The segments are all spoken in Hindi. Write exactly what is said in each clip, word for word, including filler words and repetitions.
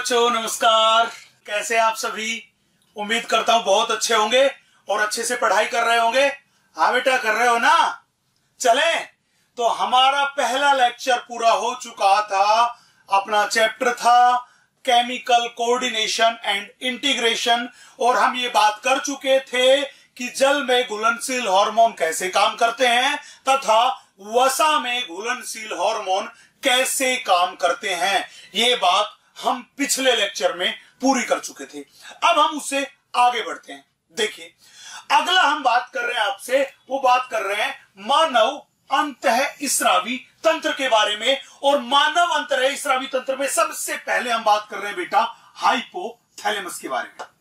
बच्चों नमस्कार। कैसे आप सभी? उम्मीद करता हूं बहुत अच्छे होंगे और अच्छे से पढ़ाई कर रहे होंगे। हाँ बेटा, कर रहे हो ना? चले तो हमारा पहला लेक्चर पूरा हो चुका था। अपना चैप्टर था केमिकल कोऑर्डिनेशन एंड इंटीग्रेशन, और हम ये बात कर चुके थे कि जल में घुलनशील हार्मोन कैसे काम करते हैं तथा वसा में घुलनशील हार्मोन कैसे काम करते हैं। ये बात हम पिछले लेक्चर में पूरी कर चुके थे। अब हम उससे आगे बढ़ते हैं। देखिए, अगला हम बात कर रहे हैं आपसे, वो बात कर रहे हैं मानव अंतःस्रावी तंत्र के बारे में। और मानव अंतःस्रावी तंत्र में सबसे पहले हम बात कर रहे हैं बेटा हाइपोथैलेमस के बारे में।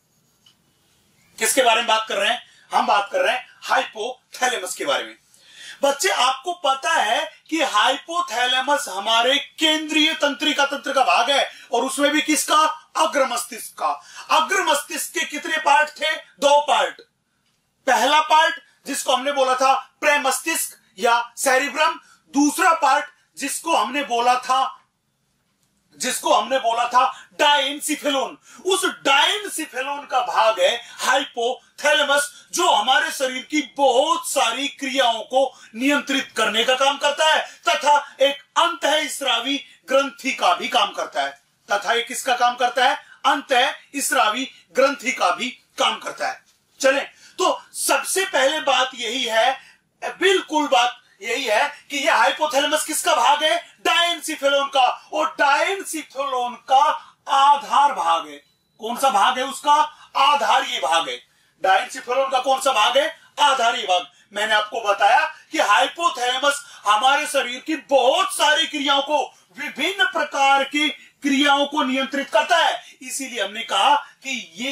किसके बारे में बात कर रहे हैं? हम बात कर रहे हैं हाइपोथैलेमस के बारे में। बच्चे, आपको पता है कि हाइपोथैलेमस हमारे केंद्रीय तंत्रिका तंत्र का भाग है, और उसमें भी किसका? अग्र मस्तिष्क का। अग्र मस्तिष्क के कितने पार्ट थे? दो पार्ट। पहला पार्ट जिसको हमने बोला था प्रेमस्तिष्क या सेरिब्रम, दूसरा पार्ट जिसको हमने बोला था जिसको हमने बोला था डायेनसिफेलोन। उस डायेनसिफेलोन का भाग है हाइपोथैलेमस, जो हमारे शरीर की बहुत सारी क्रियाओं को नियंत्रित करने का काम करता है तथा एक अंतःस्रावी ग्रंथि का भी काम करता है तथा एक किसका काम करता है? अंतःस्रावी ग्रंथि का भी काम करता है। चलें, तो सबसे पहले बात यही है, बिल्कुल बात यही है कि यह हाइपोथैलेमस किसका भाग है? डायेनसिफेलोन का। और डायेनसिफेलोन का आधार भाग है। कौन सा भाग है उसका? आधारीय भाग है। डायेनसिफेलोन का कौन सा भाग है? आधारीय भाग। मैंने आपको बताया कि हाइपोथैलेमस हमारे शरीर की बहुत सारी क्रियाओं को, विभिन्न प्रकार की क्रियाओं को नियंत्रित करता है। इसीलिए हमने कहा कि ये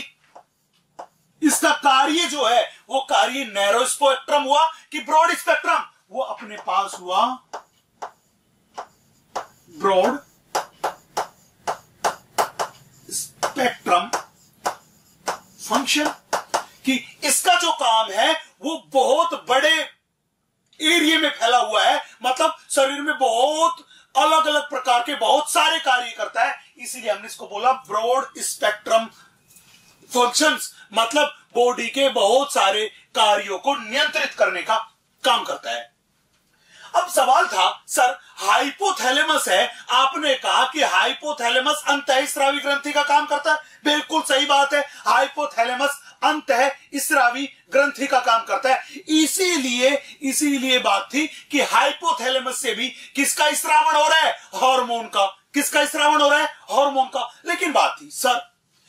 इसका कार्य जो है वो कार्य नैरो स्पेक्ट्रम हुआ कि ब्रॉड स्पेक्ट्रम। वो अपने पास हुआ ब्रॉड स्पेक्ट्रम फंक्शन, कि इसका जो काम है वो बहुत बड़े एरिया में फैला हुआ है, मतलब शरीर में बहुत अलग अलग प्रकार के बहुत सारे कार्य करता है। इसीलिए हमने इसको बोला ब्रॉड स्पेक्ट्रम फंक्शंस, मतलब बॉडी के बहुत सारे कार्यों को नियंत्रित करने का काम करता है। अब सवाल था, सर हाइपोथैलेमस है, आपने कहा कि हाइपोथैलेमस अंतःस्रावी ग्रंथि का काम करता है। बिल्कुल सही बात है, हाइपोथैलेमस अंतःस्रावी ग्रंथि का काम करता है। इसीलिए इसीलिए बात थी कि हाइपोथैलेमस से भी किसका स्रावण हो रहा है? हार्मोन का। किसका स्रावण हो रहा है? हार्मोन का। लेकिन बात थी, सर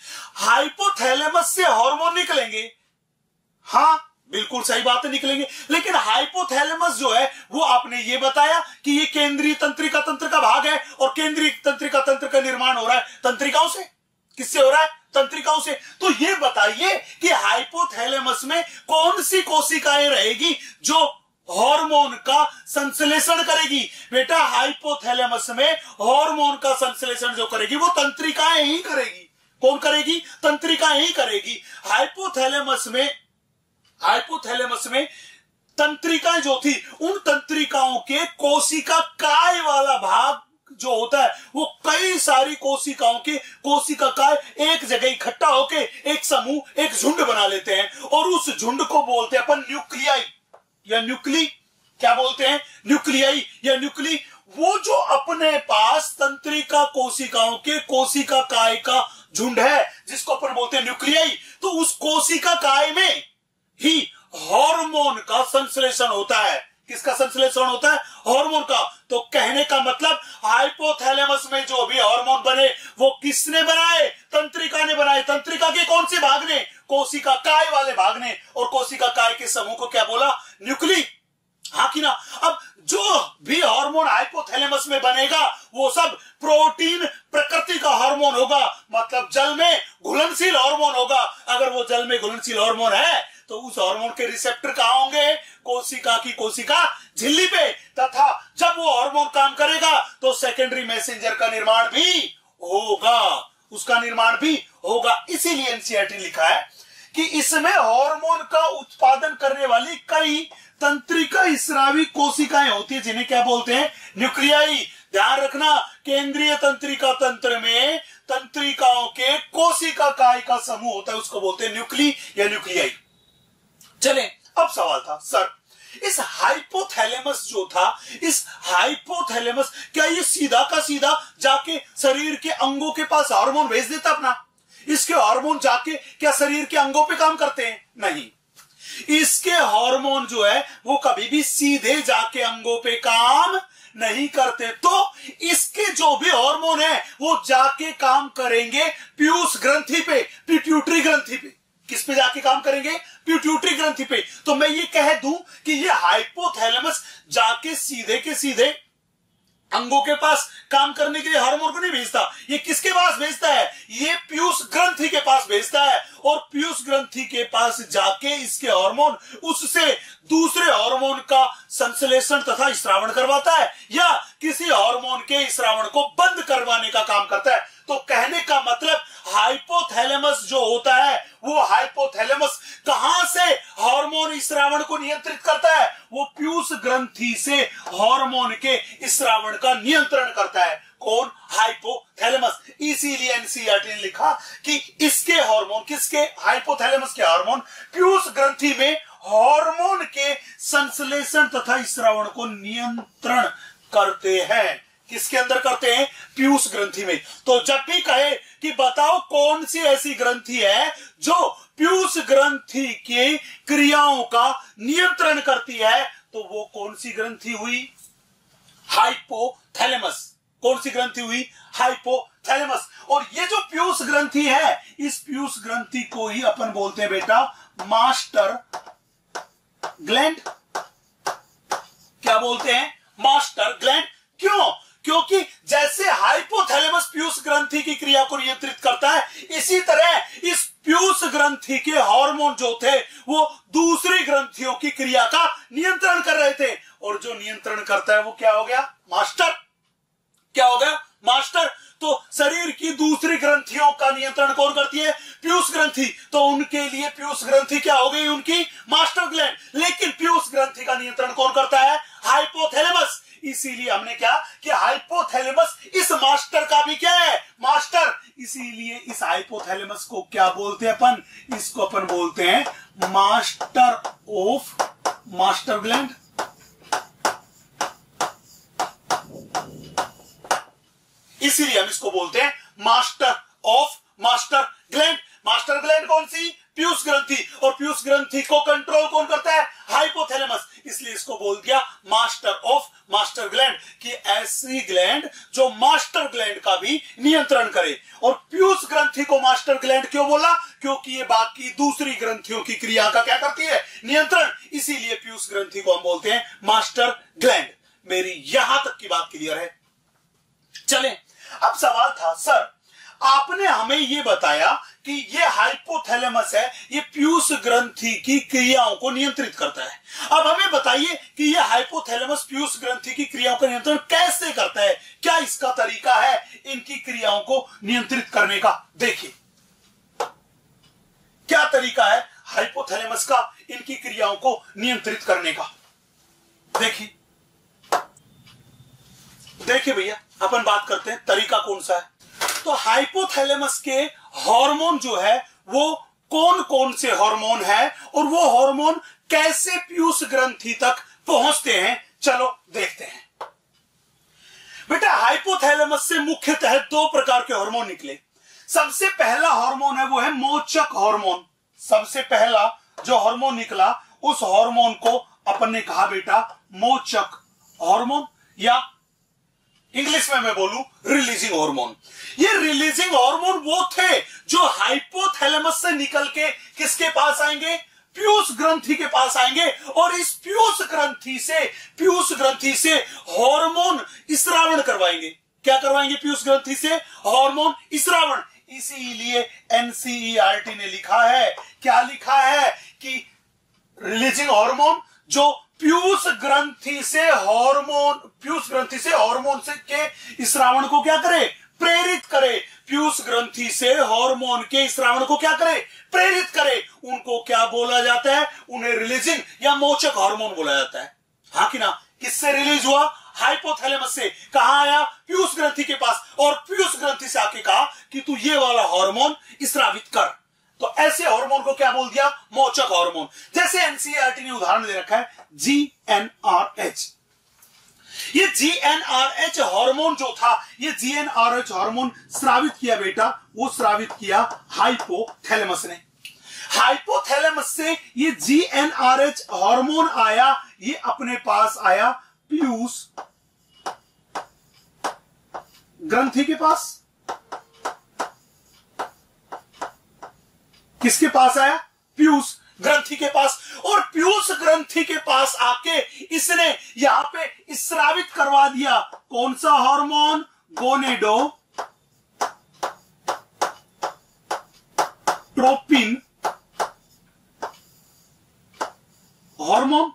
हाइपोथैलेमस से हार्मोन निकलेंगे? हाँ, बिल्कुल सही बात है, निकलेंगे। लेकिन हाइपोथैलेमस जो है वो आपने ये बताया कि ये केंद्रीय तंत्रिका तंत्र का भाग है, और केंद्रीय तंत्रिका तंत्र का निर्माण हो रहा है तंत्रिकाओं से। किससे हो रहा है? तंत्रिकाओं से। तो ये बताइए कि हाइपोथैलेमस में कौन सी कोशिकाएं रहेगी जो हार्मोन का संश्लेषण करेगी? बेटा, हाइपोथैलेमस में हार्मोन का संश्लेषण जो करेगी वो तंत्रिकाएं ही करेगी। कौन करेगी? तंत्रिकाएं ही करेगी। हाइपोथैलेमस में हाइपोथैलेमस में तंत्रिकाएं जो थी, उन तंत्रिकाओं के कोशिका काय वाला भाग जो होता है वो कई सारी कोशिकाओं के कोशिका काय एक जगह इकट्ठा होके एक समूह, एक झुंड बना लेते हैं, और उस झुंड को बोलते हैं अपन न्यूक्लियाई या न्यूक्ली। क्या बोलते हैं? न्यूक्लियाई या न्यूक्ली। वो जो अपने पास तंत्रिका कोशिकाओं के कोशिका काय का झुंड है जिसको अपन बोलते हैं न्यूक्लियाई, तो उस कोशिका काय में ही हार्मोन का संश्लेषण होता है। किसका संश्लेषण होता है? हार्मोन का। तो कहने का मतलब हाइपोथैलेमस में जो भी हार्मोन बने वो किसने बनाए? तंत्रिका ने बनाए। तंत्रिका के कौन से भाग ने? कोशिका काय वाले भाग ने। और कोशिका काय के समूह को क्या बोला? न्यूक्ली। हाँ कि ना? अब जो भी हार्मोन हाइपोथैलेमस में बनेगा वो सब प्रोटीन प्रकृति का हार्मोन होगा, मतलब जल में घुलनशील हार्मोन होगा। अगर वो जल में घुलनशील हार्मोन है तो उस हार्मोन के रिसेप्टर कहां होंगे? कोशिका की कोशिका झिल्ली पे। तथा जब वो हार्मोन काम करेगा तो सेकेंडरी मैसेंजर का निर्माण भी होगा, उसका निर्माण भी होगा। इसीलिए एनसीईआरटी लिखा है कि इसमें हार्मोन का उत्पादन करने वाली कई तंत्रिका स्रावी कोशिकाएं होती है, जिन्हें क्या बोलते हैं? न्यूक्लियाई। ध्यान रखना, केंद्रीय तंत्रिका तंत्र में तंत्रिकाओं के कोशिका काय का समूह होता है, उसको बोलते हैं न्यूक्ली या न्यूक्लियाई। चले, अब सवाल था सर इस हाइपोथैलेमस जो था, इस हाइपोथैलेमस क्या ये सीधा का सीधा जाके शरीर के अंगों के पास हार्मोन भेज देता अपना? इसके हार्मोन जाके क्या शरीर के अंगों पे काम करते हैं? नहीं, इसके हार्मोन जो है वो कभी भी सीधे जाके अंगों पे काम नहीं करते। तो इसके जो भी हार्मोन है वो जाके काम करेंगे पीयूष ग्रंथि पे, पिट्यूटरी ग्रंथि पे। किस पे जाके काम करेंगे? पिट्यूटरी ग्रंथि पे। तो मैं ये कह दूं कि ये हाइपोथैलेमस जाके सीधे के सीधे अंगों के पास काम करने के लिए हार्मोन को नहीं भेजता। ये किसके पास भेजता है? ये पीयूष ग्रंथि के पास भेजता है, और पीयूष ग्रंथि के पास जाके इसके हार्मोन उससे दूसरे हार्मोन का संश्लेषण तथा स्रावण करवाता है, या किसी हार्मोन के स्रावण को बंद करवाने का काम करता है। तो कहने का मतलब हाइपोथैलेमस जो होता है वो हाइपोथैलेमस कहां से हार्मोन स्रावण को नियंत्रित करता है? वो पीयूष ग्रंथि से हार्मोन के स्रावण का नियंत्रण करता है। कौन? हाइपोथैलेमस। इसीलिए एनसीईआरटी ने लिखा कि इसके हार्मोन, किसके? हाइपोथैलेमस के हार्मोन पीयूष ग्रंथि में हार्मोन के संश्लेषण तथा स्रावण को नियंत्रण करते हैं। किसके अंदर करते हैं? पीयूष ग्रंथि में। तो जब भी कहे कि बताओ कौन सी ऐसी ग्रंथि है जो पीयूष ग्रंथि की क्रियाओं का नियंत्रण करती है, तो वो कौन सी ग्रंथि हुई? हाइपोथैलेमस। कौन सी ग्रंथि हुई? हाइपोथैलेमस। और ये जो पीयूष ग्रंथि है, इस पीयूष ग्रंथि को ही अपन बोलते हैं बेटा मास्टर ग्लैंड। क्या बोलते हैं? Master gland. क्यों? क्योंकि जैसे हाइपोथैलेमस पीयूष ग्रंथि की क्रिया को नियंत्रित करता है, इसी तरह इस पीयूष ग्रंथि के हार्मोन जो थे वो दूसरी ग्रंथियों की क्रिया का नियंत्रण कर रहे थे। और जो नियंत्रण करता है वो क्या हो गया? मास्टर। क्या हो गया? मास्टर। तो शरीर की दूसरी ग्रंथियों का नियंत्रण कौन करती है? पीयूष ग्रंथि। तो उनके लिए पीयूष ग्रंथि क्या हो गई? उनकी मास्टर ग्लैंड। लेकिन पीयूष ग्रंथि का नियंत्रण कौन करता है? हाइपोथैलेमस। इसीलिए हमने क्या कि हाइपोथैलेमस इस मास्टर का भी क्या है? मास्टर। इसीलिए इस हाइपोथैलेमस को क्या बोलते हैं अपन? इसको अपन बोलते हैं मास्टर ऑफ मास्टर ग्लैंड। इसीलिए हम इसको बोलते हैं master of master gland. Master gland कौन सी? पीयूष ग्रंथि। और पीयूष ग्रंथि को कंट्रोल कौन करता है? हाइपोथैलेमस। इसलिए इसको बोल दिया मास्टर ऑफ मास्टर ग्लैंड, कि ऐसी ग्लैंड जो मास्टर ग्लैंड का भी नियंत्रण करे। और पीयूष ग्रंथि को मास्टर ग्लैंड क्यों बोला? क्योंकि ये बाकी दूसरी ग्रंथियों की क्रिया का क्या करती है? नियंत्रण। इसीलिए पीयूष ग्रंथि को हम बोलते हैं मास्टर ग्लैंड। मेरी यहां तक की बात क्लियर है? चलें, अब सवाल था सर आपने हमें यह बताया कि ये हाइपोथैलेमस है, ये पीयूष ग्रंथि की क्रियाओं को नियंत्रित करता है। अब हमें बताइए कि ये हाइपोथैलेमस पीयूष ग्रंथि की क्रियाओं का नियंत्रण कैसे करता है? क्या इसका तरीका है इनकी क्रियाओं को नियंत्रित करने का? देखिए क्या तरीका है हाइपोथैलेमस का इनकी क्रियाओं को नियंत्रित करने का। देखिए देखिए भैया, अपन बात करते हैं तरीका कौन सा है। तो हाइपोथैलेमस के हार्मोन जो है वो कौन कौन से हार्मोन है और वो हार्मोन कैसे पीयूष ग्रंथि तक पहुंचते हैं, चलो देखते हैं। बेटा हाइपोथैलेमस से मुख्यतः दो प्रकार के हार्मोन निकले। सबसे पहला हार्मोन है वो है मोचक हार्मोन। सबसे पहला जो हार्मोन निकला उस हार्मोन को अपन ने कहा बेटा मोचक हार्मोन, या इंग्लिश में मैं बोलूं रिलीजिंग हार्मोन। ये रिलीजिंग हार्मोन वो थे जो हाइपोथैलेमस से निकल के किसके पास आएंगे? पीयूष ग्रंथि के पास आएंगे। और इस पीयूष ग्रंथि से पीयूष ग्रंथि से हार्मोन स्रावण करवाएंगे। क्या करवाएंगे? पीयूष ग्रंथि से हार्मोन स्रावण। इसीलिए एनसीईआरटी ने लिखा है, क्या लिखा है कि रिलीजिंग हार्मोन जो पीयूष ग्रंथि से हार्मोन पीयूष ग्रंथि से हार्मोन से के स्रावण को क्या करे? प्रेरित करे। पीयूष ग्रंथि से हार्मोन के स्रावण को क्या करे? प्रेरित करे। उनको क्या बोला जाता है? उन्हें रिलीजिंग या मोचक हार्मोन बोला जाता है। हाँ कि ना? किससे रिलीज हुआ? हाइपोथैलेमस से कहां आया? पीयूष ग्रंथि के पास, और पीयूष ग्रंथि से आके कहा कि तू ये वाला हार्मोन स्रावित कर। तो ऐसे हार्मोन को क्या बोल दिया? मोचक हार्मोन। जैसे एनसीईआरटी ने उदाहरण दे रखा है जी एन आर एच। ये G N R H hormone जो था, ये G N R H hormone स्रावित किया बेटा, वो स्रावित किया हाइपोथैलेमस ने। हाइपोथैलेमस से ये G N R H hormone आया, ये अपने पास आया पीयूष ग्रंथि के पास। किसके पास आया? पीयूष ग्रंथि के पास। और पीयूष ग्रंथि के पास आके इसने यहां पे स्रावित करवा दिया कौन सा हार्मोन? गोनेडो ट्रोपिन हार्मोन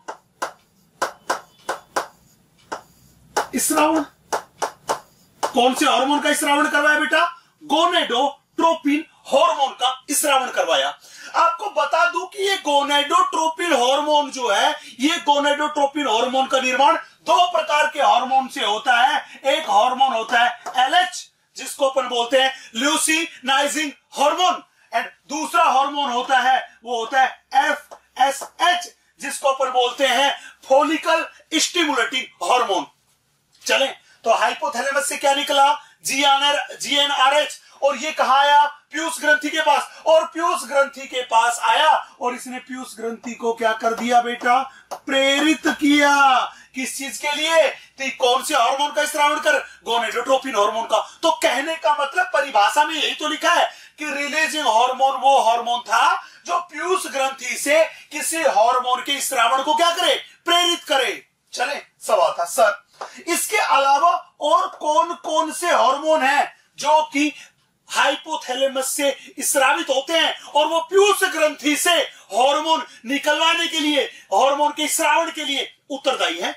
स्रावण। कौन से हार्मोन का स्रावण करवाया बेटा? गोनेडोट्रोपिन हार्मोन का स्रावण करवाया। आपको बता दूं कि ये गोनेडोट्रोपिन हार्मोन जो है, ये गोनेडोट्रोपिन हार्मोन का निर्माण दो प्रकार के हार्मोन से होता है। एक हार्मोन होता है एलएच, जिसको अपन बोलते हैं ल्यूसीनाइजिंग हार्मोन, एंड दूसरा हार्मोन होता है, वो होता है एफएसएच, जिसको अपन बोलते हैं फॉलिकल स्टिमुलेटिंग हार्मोन। चले, तो हाइपोथैलेमस से क्या निकला? जीएनआरएच, और ये कहा आया? पीयूष ग्रंथि के पास। और पीयूष ग्रंथि के पास आया और इसने पीयूष ग्रंथि को क्या कर दिया बेटा? प्रेरित किया। किस चीज के लिए? तो कौन से हार्मोन का स्रावण कर? गोनेडोट्रोपिन हार्मोन का। तो कहने का मतलब परिभाषा में यही तो लिखा है कि रिलीजिंग हार्मोन वो हार्मोन था जो पीयूष ग्रंथि से किसी हार्मोन के स्रावण को क्या करे? प्रेरित करे। चले, सवाल था सर इसके अलावा और कौन कौन से हार्मोन हैं जो कि हाइपोथैलेमस से स्रावित होते हैं और वो पीयूष ग्रंथि से हार्मोन निकलवाने के लिए, हार्मोन के स्रावण के लिए उत्तरदायी है?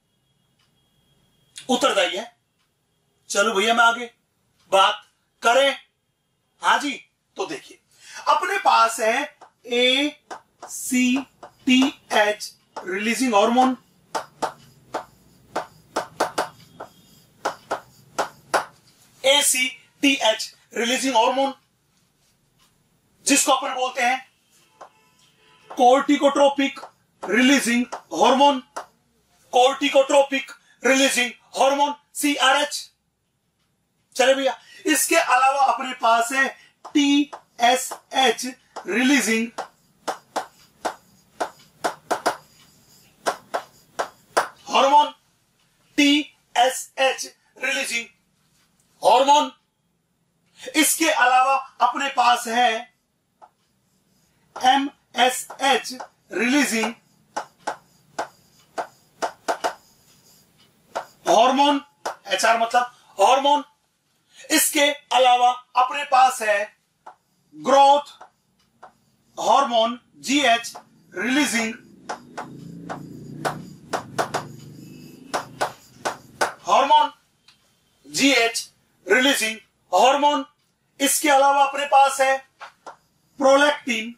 उत्तरदायी है। चलो भैया मैं आगे बात करें। हाँ जी, तो देखिए अपने पास है A C T H releasing hormone, A C T H releasing hormone, जिसको अपन बोलते हैं corticotropic releasing hormone, corticotropic releasing hormone C R H. चले भैया, इसके अलावा अपने पास है T S H releasing hormone, T S H releasing hormone. इसके अलावा अपने पास है M S H releasing hormone, H R मतलब हार्मोन। इसके अलावा अपने पास है growth hormone, G H releasing hormone, G H releasing hormone. इसके अलावा अपने पास है prolactin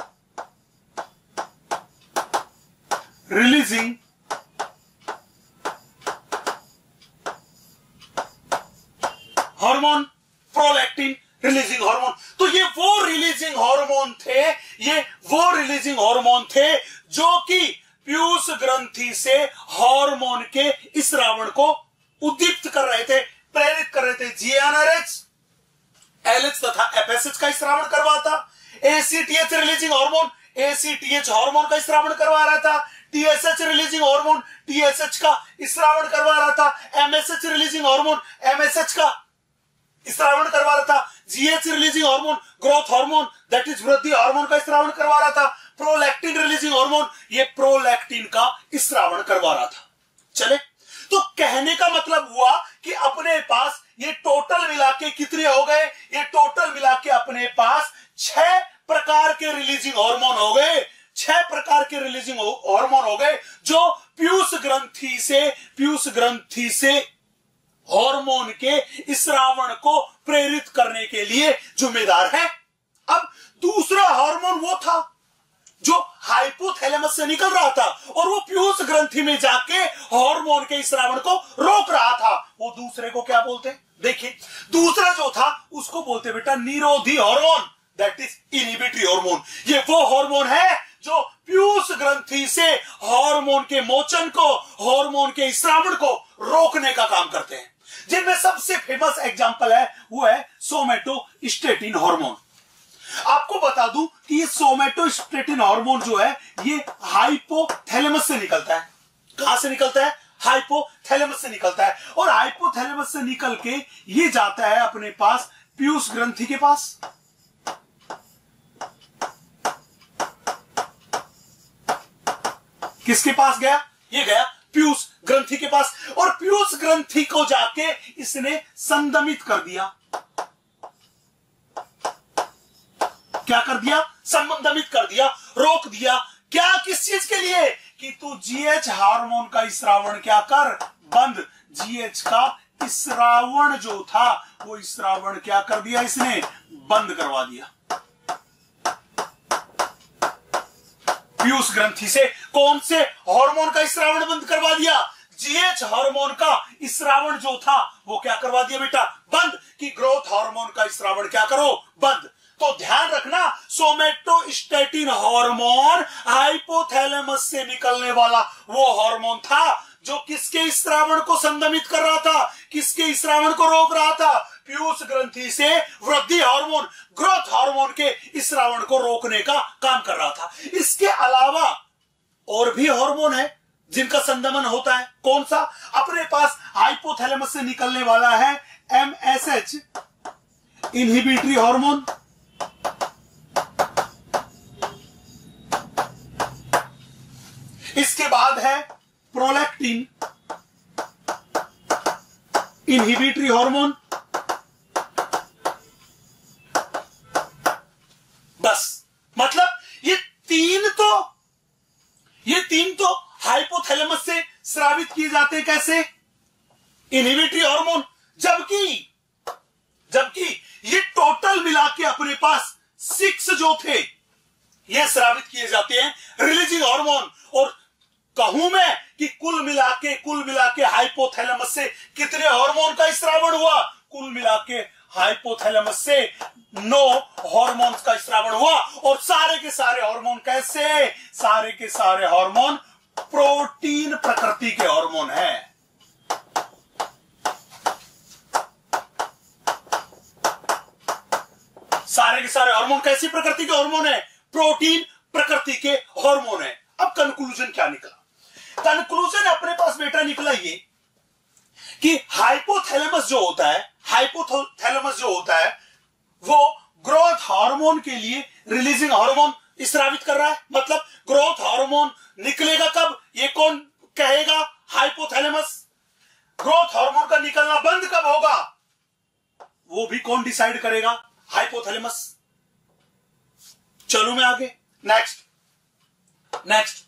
releasing hormone, prolactin releasing hormone. तो ये वो रिलीजिंग हार्मोन थे, ये वो रिलीजिंग हार्मोन थे जो कि पीयूष ग्रंथि से हार्मोन के स्रावण को उद्दीप्त कर रहे थे, प्रेरित कर रहे थे। जीएनआरएच, एलएच तथा एफएसएच का स्रावण करवाता। ACTH releasing hormone, ACTH hormone का स्रावण करवा रहा था। टीएसएच रिलीजिंग हार्मोन, टीएसएच का स्रावण करवा रहा था। एमएसएच रिलीजिंग हार्मोन, एमएसएच का स्रावण करवा रहा था। GH releasing hormone, growth hormone that is वृद्धि हार्मोन का स्रावण करवा रहा था। प्रोलैक्टिन रिलीजिंग हार्मोन, ये प्रोलैक्टिन का स्रावण करवा रहा था। चले, तो कहने का मतलब हुआ कि अपने पास ये टोटल मिला के कितने हो गए? ये टोटल मिला के अपने पास छह प्रकार के रिलीजिंग हार्मोन हो गए। छह प्रकार के रिलीजिंग हार्मोन हो गए जो पीयूष ग्रंथि से पीयूष ग्रंथि से हार्मोन के स्रावण को प्रेरित करने के लिए जिम्मेदार है। अब दूसरा हार्मोन वो था जो हाइपोथैलेमस हाइपोथैलेमस से निकल रहा था और वो पीयूष ग्रंथि में जाके हार्मोन के स्रावण को रोक रहा था। वो दूसरे को क्या बोलते हैं? देखिए, दूसरा जो था उसको बोलते बेटा निरोधी hormone, that is inhibitory hormone. ये वो हार्मोन है जो पीयूष ग्रंथि से हार्मोन के मोचन को, हार्मोन के स्रावण को रोकने का काम करते हैं। जिनमें सबसे फेमस एग्जांपल है वो है सोमेटोस्टेटिन हार्मोन। आपको बता दूं कि ये सोमेटोस्टेटिन हार्मोन जो है ये हाइपोथैलेमस से निकलता है। कहां से निकलता है? हाइपोथैलेमस से निकलता है। और हाइपोथैलेमस से निकल के ये जाता है अपने पास पीयूष ग्रंथि के पास। किसके पास गया? ये गया पीयूष ग्रंथि के पास। और पीयूष ग्रंथि को जाके इसने संदमित कर दिया। क्या कर दिया? संदमित कर दिया, रोक दिया। क्या? किस चीज के लिए? कि तू जीएच हार्मोन का स्रावण क्या कर? बंद। जीएच का स्रावण जो था वो स्रावण क्या कर दिया इसने? बंद करवा दिया। पीयूष ग्रंथि से कौन से हार्मोन का स्रावण बंद करवा दिया? जीएच हार्मोन का स्रावण जो था वो क्या करवा दिया बेटा? बंद। कि ग्रोथ हार्मोन का स्रावण क्या करो? बंद। तो ध्यान रखना, सोमेटोस्टेटिन हार्मोन हाइपोथैलेमस से निकलने वाला वो हार्मोन था जो किसके स्रावण को संदमित कर रहा था? किसके स्रावण को रोक रहा था? पीयूष ग्रंथि से वृद्धि हार्मोन, ग्रोथ हार्मोन के स्रावण को रोकने का काम कर रहा था। इसके अलावा और भी हार्मोन है जिनका संदमन होता है। कौन सा? अपने पास हाइपोथैलेमस से निकलने वाला है एमएसएच इनहिबिटरी हार्मोन। इसके बाद है प्रोलैक्टिन इनहिबिटरी हार्मोन। बस, मतलब ये तीन तो ये तीन तो हाइपोथैलेमस से स्रावित किए जाते हैं। कैसे? Inhibitory hormone. जबकि जबकि ये टोटल मिला के अपने पास सिक्स जो थे ये स्रावित किए जाते हैं रिलीजिंग हार्मोन। और कहूं मैं कि कुल मिला के कुल मिला के हाइपोथैलेमस से कितने हार्मोन का स्रावण हुआ? कुल मिला के हाइपोथैलेमस से नौ हार्मोन्स का स्रावण हुआ। और सारे के सारे हार्मोन कैसे? सारे के सारे हार्मोन प्रोटीन प्रकृति के हार्मोन हैं। सारे के सारे हार्मोन कैसी प्रकृति के हार्मोन है? प्रोटीन प्रकृति के हार्मोन है। अब कंक्लूजन क्या निकला? कंक्लूजन अपने पास बेटा निकला ये कि हाइपोथैलेमस जो होता है हाइपोथैलेमस जो होता है वो ग्रोथ हार्मोन के लिए रिलीजिंग हार्मोन स्रावित कर रहा है। मतलब ग्रोथ हार्मोन निकलेगा कब? ये कौन कहेगा? हाइपोथैलेमस। ग्रोथ हार्मोन का निकलना बंद कब होगा? वो भी कौन डिसाइड करेगा? हाइपोथैलेमस। चलो मैं आगे। नेक्स्ट नेक्स्ट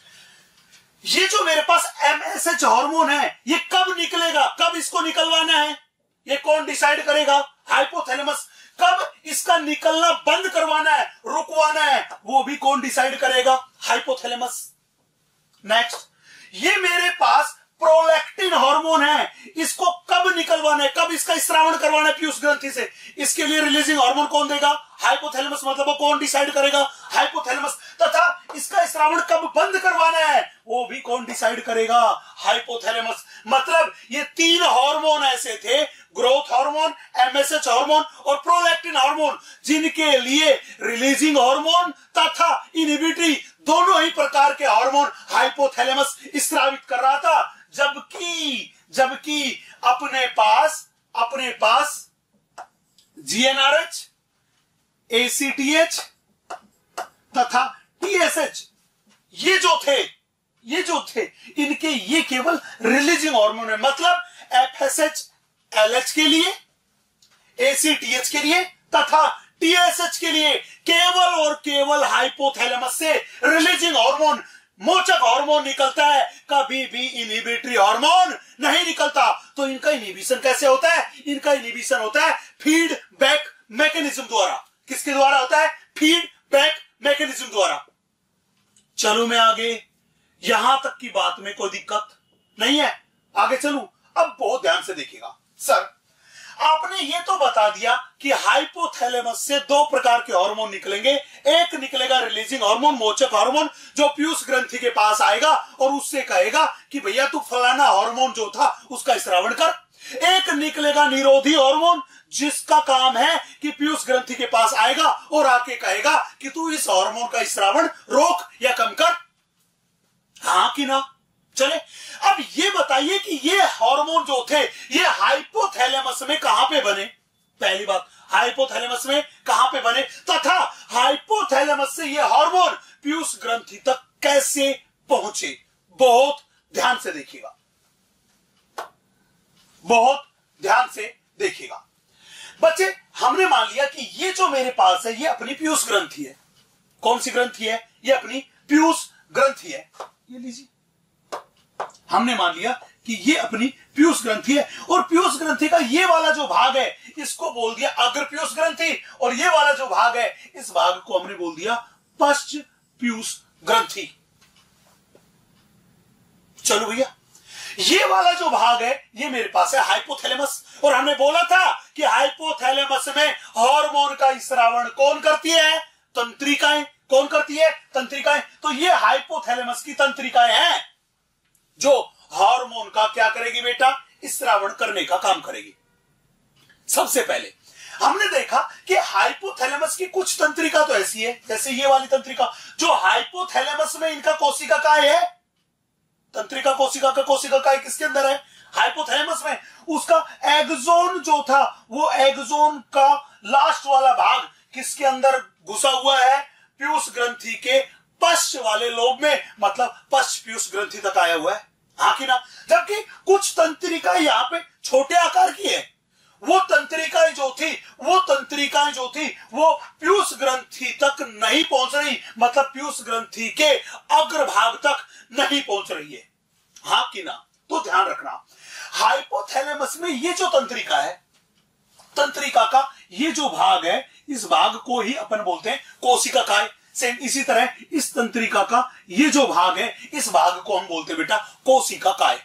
ये जो मेरे पास एमएसएच हार्मोन है ये कब निकलेगा? कब इसको निकलवाना है? ये कौन डिसाइड करेगा? हाइपोथैलेमस। कब इसका निकलना बंद करवाना है, रुकवाना है, वो भी कौन डिसाइड करेगा? हाइपोथैलेमस। नेक्स्ट, ये मेरे पास प्रोलैक्टिन हार्मोन है, इसको कब निकलवाना है, कब इसका स्रावण करवाना है पीयूष ग्रंथि से, इसके लिए रिलीजिंग हार्मोन कौन देगा? हाइपोथैलेमस। मतलब वो कौन डिसाइड करेगा? हाइपोथैलेमस। तथा इसका स्रावण कब बंद करवाना है वो भी कौन डिसाइड करेगा? हाइपोथैलेमस। मतलब ये तीन हार्मोन ऐसे थे, ग्रोथ हार्मोन, एमएसएच हार्मोन और प्रोलैक्टिन हार्मोन, जिनके लिए रिलीजिंग हार्मोन तथा इनहिबिटरी दोनों ही प्रकार के हार्मोन हाइपोथैलेमस स्रावित कर रहा था। जबकि जबकि अपने पास अपने पास जीएनआरएच, एसीटीएच तथा टीएसएच ये जो थे ये जो थे इनके ये केवल रिलीजिंग हार्मोन है। मतलब एफएसएच एलएच के लिए, एसीटीएच के लिए तथा टीएसएच के लिए केवल और केवल हाइपोथैलेमस से रिलीजिंग हार्मोन, मोचक हार्मोन निकलता है, कभी भी इनहिबिटरी हार्मोन नहीं निकलता। तो इनका इनहिबिशन कैसे होता है? इनका इनहिबिशन होता है फीडबैक मैकेनिज्म द्वारा। किसके द्वारा होता है? फीडबैक मैकेनिज्म द्वारा। चलू मैं आगे, यहां तक की बात में कोई दिक्कत नहीं है, आगे चलू। अब बहुत ध्यान से देखिएगा। सर आपने ये तो बता दिया कि हाइपोथैलेमस से दो प्रकार के हार्मोन निकलेंगे, एक निकलेगा रिलीजिंग हार्मोन, मोचक हार्मोन, जो पीयूष ग्रंथि के पास आएगा और उससे कहेगा कि भैया तू फलाना हार्मोन जो था उसका स्रावण कर। एक निकलेगा निरोधी हार्मोन, जिसका काम है कि पीयूष ग्रंथि के पास आएगा और आके कहेगा कि तू इस हार्मोन का स्रावण रोक या कम कर। हाँ कि ना? चले अब ये बताइए कि ये हार्मोन जो थे ये हाइपोथैलेमस में कहां पे बने? पहली बात, हाइपोथैलेमस में कहां पे बने, तथा हाइपोथैलेमस से ये हार्मोन पीयूष ग्रंथि तक कैसे पहुंचे? बहुत ध्यान से देखिएगा, बहुत ध्यान से देखिएगा बच्चे। हमने मान लिया कि ये जो मेरे पास है ये अपनी पीयूष ग्रंथि है। कौन सी ग्रंथि है? ये अपनी पीयूष ग्रंथि है। ये लीजिए, हमने मान लिया कि ये अपनी पीयूष ग्रंथि है और पीयूष ग्रंथि का ये वाला जो भाग है इसको बोल दिया अग्र पीयूष ग्रंथि, और ये वाला जो भाग है इस भाग को हमने बोल दिया पश्च पीयूष ग्रंथि। चलो भैया, ये वाला जो भाग है ये मेरे पास है हाइपोथैलेमस, और हमने बोला था कि हाइपोथैलेमस में हार्मोन का स्रावण कौन करती है? तंत्रिकाएं। कौन करती है? तंत्रिकाएं। तो ये हाइपोथैलेमस की तंत्रिकाएं हैं जो हार्मोन का क्या करेगी बेटा? स्रावण करने का काम करेगी। सबसे पहले हमने देखा कि हाइपोथैलेमस की कुछ तंत्रिका तो ऐसी है, जैसे ये वाली तंत्रिका जो हाइपोथैलेमस में इनका कोशिका काय है, तंत्रिका कोशिका का कोशिका काय किसके अंदर है? हाइपोथैलेमस में। उसका एग्जोन जो था वो एग्जोन का लास्ट वाला भाग किसके अंदर घुसा हुआ है? पीयूष ग्रंथि के पश्च वाले लोब में, मतलब पश्च पीयूष ग्रंथि तक आया हुआ है। हाँ कि ना? जबकि कुछ तंत्रिका यहाँ पे छोटे आकार की है। वो तंत्रिकाएं जो थी वो तंत्रिकाएं जो थी वो पीयूष ग्रंथि तक नहीं पहुंच रही, मतलब पीयूष ग्रंथि के अग्रभाग तक नहीं पहुंच रही है। हाँ कि ना? तो ध्यान रखना, हाइपोथैलेमस में ये जो तंत्रिका है, तंत्रिका का ये जो भाग है इस भाग को ही अपन बोलते हैं कोशिका काय। सेम इसी तरह इस तंत्रिका का ये जो भाग है इस भाग को हम बोलते हैं बेटा कोशिका काय।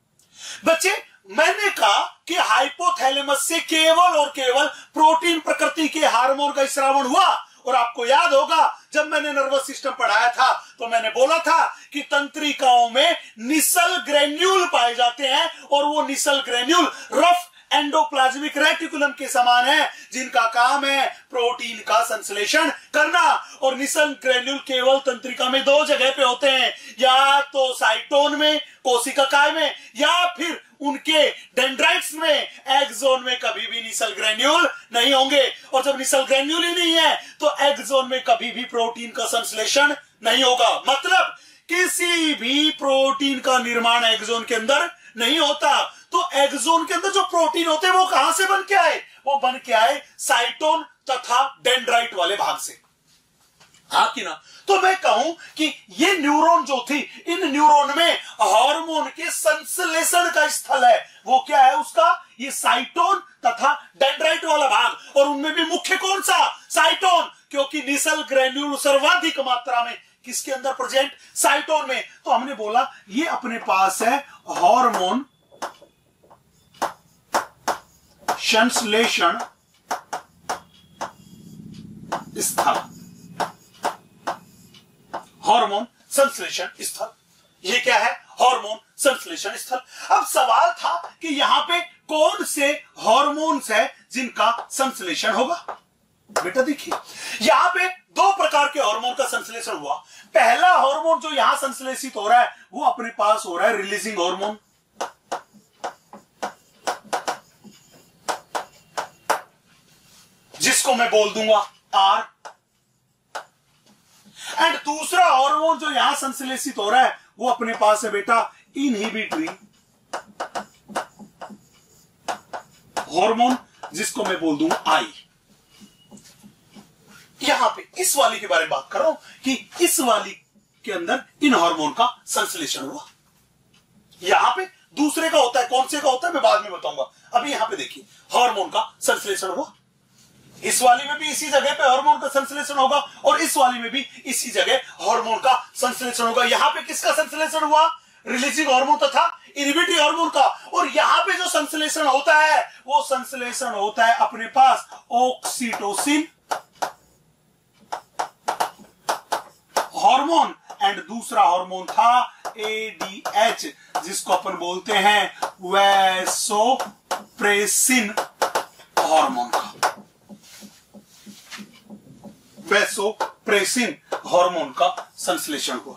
बच्चे मैंने कहा कि हाइपोथैलेमस से केवल और केवल प्रोटीन प्रकृति के हार्मोन का स्रावण हुआ, और आपको याद होगा जब मैंने नर्वस सिस्टम पढ़ाया था तो मैंने बोला था कि तंत्रिकाओं में निसल ग्रेन्यूल पाए जाते हैं, और वो Nissl granule rough endoplasmic reticulum के समान है, जिनका काम है प्रोटीन का संश्लेषण करना। और निसल ग्रेन्यूल केवल तंत्रिका में दो जगह पे होते हैं, या तो साइटोन में कोशिका काय में, या फिर उनके डेंड्राइट्स में एक्सोन में कभी भी निसल ग्रेन्यूल नहीं होंगे। और जब निसल ग्रेन्यूल ही नहीं है तो एक्सोन में कभी भी प्रोटीन का संश्लेषण नहीं होगा, मतलब किसी भी प्रोटीन का निर्माण एक्सोन के अंदर नहीं होता। तो एक्सोन के अंदर जो प्रोटीन होते हैं वो कहां से बन के आए? वो बन के आए साइटोन तथा डेंड्राइट वाले भाग से। हाँ कि ना? तो मैं कहूं कि ये न्यूरॉन जो थी, इन न्यूरॉन में हार्मोन के संश्लेषण का स्थल है, वो क्या है उसका? ये साइटोन तथा डेंड्राइट वाला भाग। और उनमें भी मुख्य कौन सा? साइटोन, क्योंकि निसल ग्रेन्यूल सर्वाधिक मात्रा में किसके अंदर प्रेजेंट? साइटोन में। तो हमने बोला ये अपने पास है हार्मोन संश्लेषण स्थल, हार्मोन संश्लेषण स्थल। ये क्या है? हार्मोन संश्लेषण स्थल। अब सवाल था कि यहां पे कौन से हार्मोन्स है जिनका संश्लेषण होगा? बेटा देखिए, यहां पे दो प्रकार के हार्मोन का संश्लेषण हुआ। पहला हार्मोन जो यहां संश्लेषित हो रहा है वो अपने पास हो रहा है रिलीजिंग हार्मोन, जिसको मैं बोल दूंगा आर। एंड दूसरा हार्मोन जो यहां संश्लेषित हो रहा है वो अपने पास है बेटा इनहिबिटरी हार्मोन, जिसको मैं बोल दूंगा आई। यहां पे इस वाली के बारे में बात कर रहा हूं कि इस वाली के अंदर इन हार्मोन का संश्लेषण हुआ। यहां पे दूसरे का होता है, कौन से का होता है मैं बाद में बताऊंगा। अभी यहां पे देखिए हार्मोन का संश्लेषण हुआ, इस वाली में भी इसी जगह पे हार्मोन का संश्लेषण होगा और इस वाली में भी इसी जगह हार्मोन का संश्लेषण होगा। यहां पे किसका संश्लेषण हुआ? रिलीजिंग हार्मोन तथा इनहिबिटरी हार्मोन का। और यहां पे जो संश्लेषण होता है वो संश्लेषण होता है अपने पास ऑक्सीटोसिन हार्मोन एंड दूसरा हार्मोन था एडीएच, जिसको अपन बोलते हैं वैसोप्रेसिन हार्मोन का, वैसोप्रेसिन हार्मोन का संश्लेषण हुआ।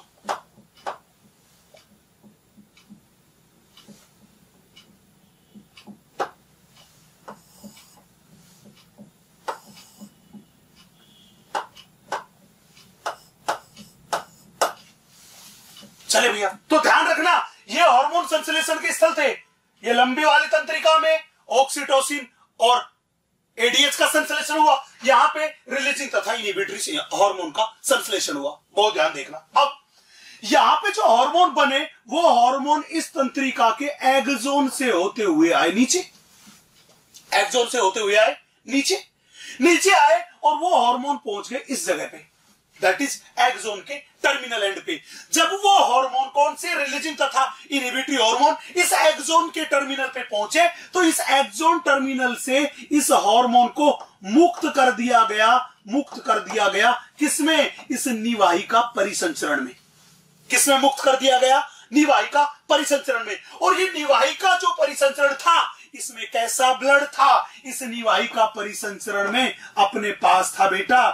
चले भैया, तो ध्यान रखना ये हार्मोन संश्लेषण के स्थल थे। ये लंबी वाली तंत्रिका में ऑक्सीटोसिन और एडीएच का संश्लेषण हुआ, यहां पे रिलीजिंग तथा इनहिबिटरी हार्मोन का संश्लेषण हुआ। बहुत ध्यान देखना। अब यहां पे जो हार्मोन बने वो हार्मोन इस तंत्रिका के एक्सोन से होते हुए आए नीचे, एक्सोन से होते हुए आए नीचे, नीचे आए और वो हार्मोन पहुंच गए इस जगह पे, दैट इज एक्सोन के टर्मिनल एंड पे। जब वो हार्मोन कौन से रिलीजिंग तथा इनहिबिटरी हार्मोन इस एक्सोन के टर्मिनल पे पहुंचे तो इस एक्सोन टर्मिनल से इस हार्मोन को मुक्त कर दिया गया, मुक्त कर दिया गया किसमें? इस निवाहिका परिसंचरण में। किसमें मुक्त कर दिया गया? निवाहिका परिसंचरण में। और ये निवाहिका जो परिसंचरण था इसमें कैसा ब्लड था? इस निवाहिका परिसंचरण में अपने पास था बेटा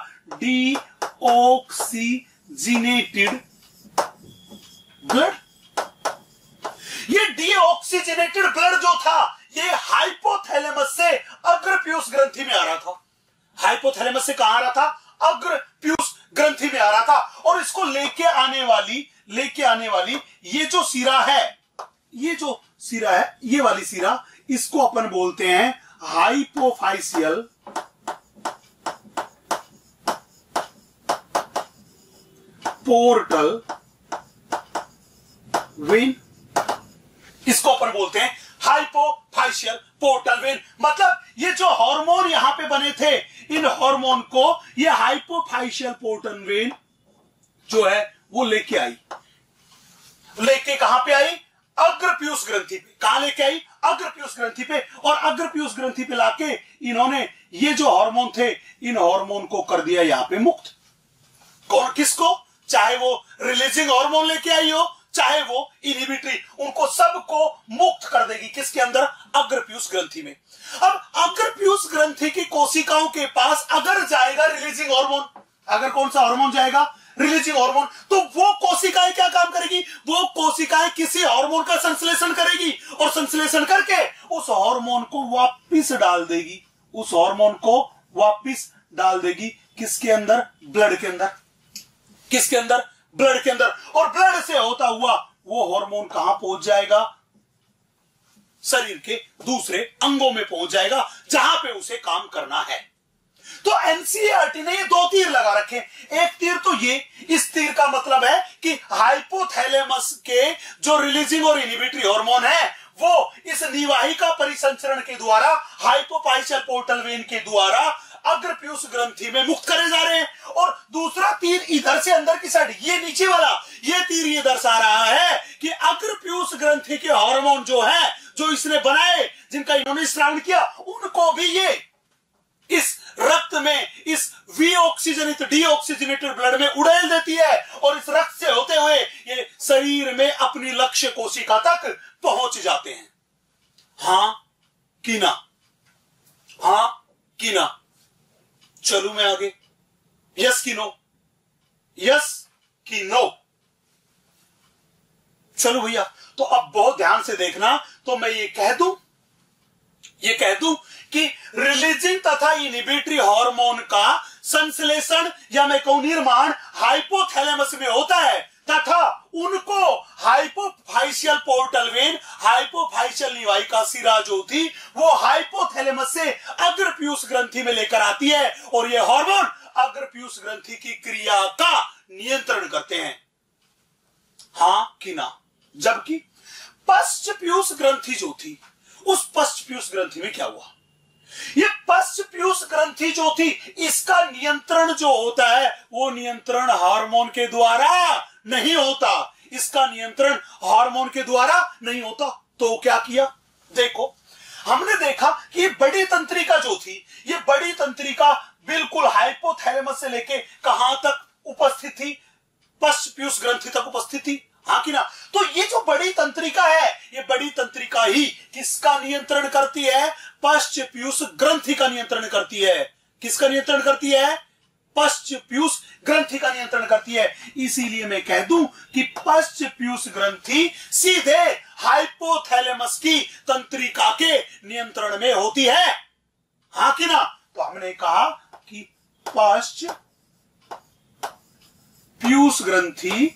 डीऑक्सीजिनेटेड ब्लड। ये डीऑक्सीजिनेटेड ब्लड जो था ये हाइपोथैलेमस से अग्रप्यूस ग्रंथि में आ रहा था। हाइपोथैलेमस से कहां आ रहा था? अग्रप्यूस ग्रंथि में आ रहा था। और इसको लेके आने वाली लेके आने वाली ये जो सिरा है, ये जो सिरा है, ये वाली सिरा, इसको अपन बोलते हैं हाइपोफाइशियल पोर्टल वेन। इसको अपन बोलते हैं हाइपोफाइशियल पोर्टल वेन। मतलब ये जो हार्मोन यहां पे बने थे, इन हार्मोन को ये हाइपोफाइशियल पोर्टल वेन जो है वो लेके आई। लेके कहां पे आई? अग्रप्यूस ग्रंथि पे। कहां लेके आई? अग्रप्यूस ग्रंथि पे। और अग्रप्यूस ग्रंथि पे लाके इन्होंने ये जो हार्मोन थे इन हार्मोन को कर दिया यहां पे मुक्त। कौन? किसको? चाहे वो रिलीजिंग हार्मोन लेके आई हो, चाहे वो इनहिबिटरी, उनको सबको मुक्त कर देगी। किसके अंदर? अग्रप्यूस ग्रंथि में। अब अग्रप्यूस ग्रंथि की कोशिकाओं के पास अगर जाएगा रिलीजिंग हार्मोन, अगर कौन सा हार्मोन जाएगा? रिलीजिंग हार्मोन, तो वो कोशिकाएं क्या काम करेगी? वो कोशिकाएं किसी हार्मोन का संश्लेषण करेगी और संश्लेषण करके उस हार्मोन को वापिस डाल देगी, उस हार्मोन को वापिस डाल देगी। किसके अंदर? ब्लड के अंदर। किसके अंदर? ब्लड के अंदर। और ब्लड से होता हुआ वो हार्मोन कहां पहुंच जाएगा? शरीर के दूसरे अंगों में पहुंच जाएगा जहां पे उसे काम करना है। तो एनसीईआरटी ने ये दो तीर लगा रखे। एक तीर तो ये, इस तीर का मतलब है कि हाइपोथैलेमस के जो रिलीजिंग और इनहिबिटरी हार्मोन है वो इस निवाहिका परिसंचरण के द्वारा, हाइपोफाइशियल पोर्टल वेन के द्वारा अग्रप्यूस ग्रंथि में मुक्त करे जा रहे हैं। और दूसरा तीर इधर से अंदर की साइड, ये नीचे वाला, ये तीर ये दर्शा रहा है कि अग्रप्यूस ग्रंथि के हार्मोन जो है, जो इसने बनाए, जिनका इन्होंने श्रावण किया, उनको भी ये इस रक्त में, इस वीऑक्सीजनित डीऑक्सीजनेटेड ब्लड में उड़ेल देती है और इस रक्त से होते हुए ये शरीर में अपनी लक्ष्य कोशिका तक पहुंच जाते हैं। हां कि ना? हां कि ना? चलू मैं आगे। यस कि नो? यस कि नो? चलो भैया, तो अब बहुत ध्यान से देखना। तो मैं ये कह दूं, ये कह दूं कि रिलीजिंग तथा इनहिबिटरी हार्मोन का संश्लेषण या मैं कहूं निर्माण हाइपोथैलेमस में होता है तथा उनको हाइपोफाइशियल पोर्टल वेन, हाइपोफाइशियल निवाहिका सिरा जो थी वो हाइपोथैलेमस से अग्रप्यूस ग्रंथि में लेकर आती है और ये हार्मोन अग्रप्यूस ग्रंथि की क्रिया का नियंत्रण करते हैं। हां कि ना? जबकि पश्चप्यूस ग्रंथि जो थी, उस पश्चप्यूस ग्रंथि में क्या हुआ? ये पश्चप्यूस ग्रंथि जो थी इसका नियंत्रण जो होता है वो नियंत्रण हार्मोन के द्वारा नहीं होता, इसका नियंत्रण हार्मोन के द्वारा नहीं होता। तो क्या किया, देखो हमने देखा कि ये बड़ी तंत्रिका जो थी, ये बड़ी तंत्रिका बिल्कुल हाइपोथैलेमस से लेके कहां तक उपस्थित थी, पश्च पीयूष ग्रंथि तक उपस्थित थी, हाँ कि ना। तो ये जो बड़ी तंत्रिका है, ये बड़ी तंत्रिका ही किसका नियंत्रण करती है, पश्च पीयूष ग्रंथि का नियंत्रण करती है। किसका नियंत्रण करती है, पश्च पीयूष ग्रंथि का नियंत्रण करती है। इसीलिए मैं कह दूं कि पश्च पीयूष ग्रंथि सीधे हाइपोथैलेमस की तंत्रिका के नियंत्रण में होती है, हाँ कि ना। तो हमने कहा कि पश्च पीयूष ग्रंथि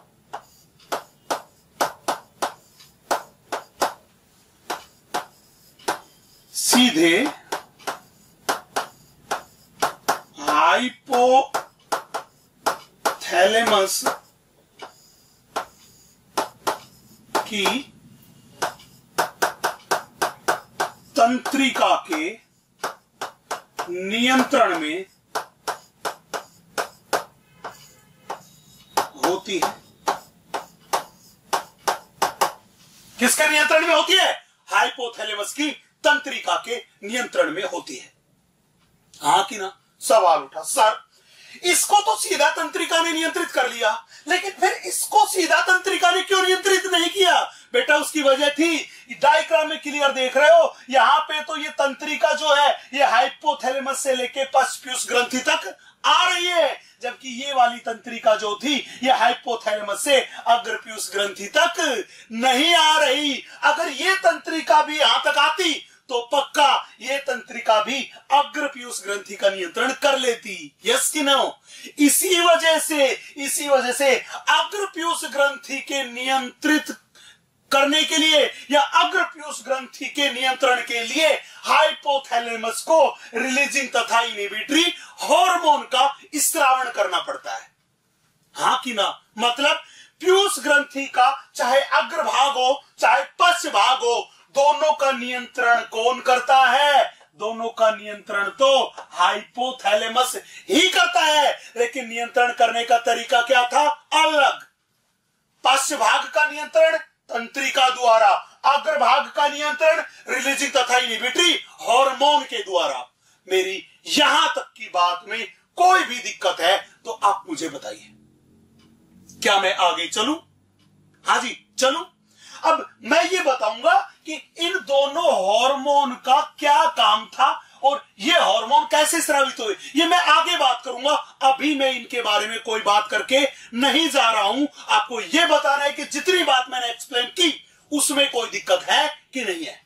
सीधे हाइपोथैलेमस की तंत्रिका के नियंत्रण में होती है। किसके नियंत्रण में होती है, हाइपोथैलेमस की तंत्रिका के नियंत्रण में होती है, हाँ कि ना। सवाल उठा, सर इसको तो सीधा तंत्रिका ने नियंत्रित कर लिया, लेकिन फिर इसको सीधा तंत्रिका ने क्यों नियंत्रित नहीं किया। बेटा उसकी वजह थी, डायग्राम में क्लियर देख रहे हो, यहां पे तो ये तंत्रिका जो है ये हाइपोथैलेमस से लेके पश्च पीयूष ग्रंथि तक आ रही है, जबकि ये वाली तंत्रिका जो थी ये हाइपोथैलेमस से अग्र पीयूष ग्रंथि तक नहीं आ रही। अगर ये तंत्रिका भी यहां तक आती तो पक्का ये तंत्रिका भी अग्र पीयूष ग्रंथि का नियंत्रण कर लेती, यस कि नो। इसी वजह से इसी वजह से अग्र पीयूष ग्रंथि के नियंत्रित करने के लिए या अग्र पीयूष ग्रंथि के नियंत्रण के लिए हाइपोथैलेमस को रिलीजिंग तथा इनहिबिटरी हार्मोन का स्रावण करना पड़ता है, हाँ कि ना। मतलब पीयूष ग्रंथि का चाहे अग्र भाग हो चाहे पश्च भाग हो, दोनों का नियंत्रण कौन करता है, दोनों का नियंत्रण तो हाइपोथैलेमस ही करता है, लेकिन नियंत्रण करने का तरीका क्या था, अलग। पश्च भाग का नियंत्रण तंत्रिका द्वारा, अग्रभाग का नियंत्रण रिलीजिंग तथा इनहिबिटरी हार्मोन के द्वारा। मेरी यहां तक की बात में कोई भी दिक्कत है तो आप मुझे बताइए, क्या मैं आगे चलूं? हाँ जी चलूं। अब मैं ये बताऊंगा कि इन दोनों हार्मोन का क्या काम था और ये हार्मोन कैसे स्रावित हुए, ये मैं आगे बात करूंगा। अभी मैं इनके बारे में कोई बात करके नहीं जा रहा हूं। आपको यह बताना है कि जितनी बात मैंने एक्सप्लेन की उसमें कोई दिक्कत है कि नहीं है।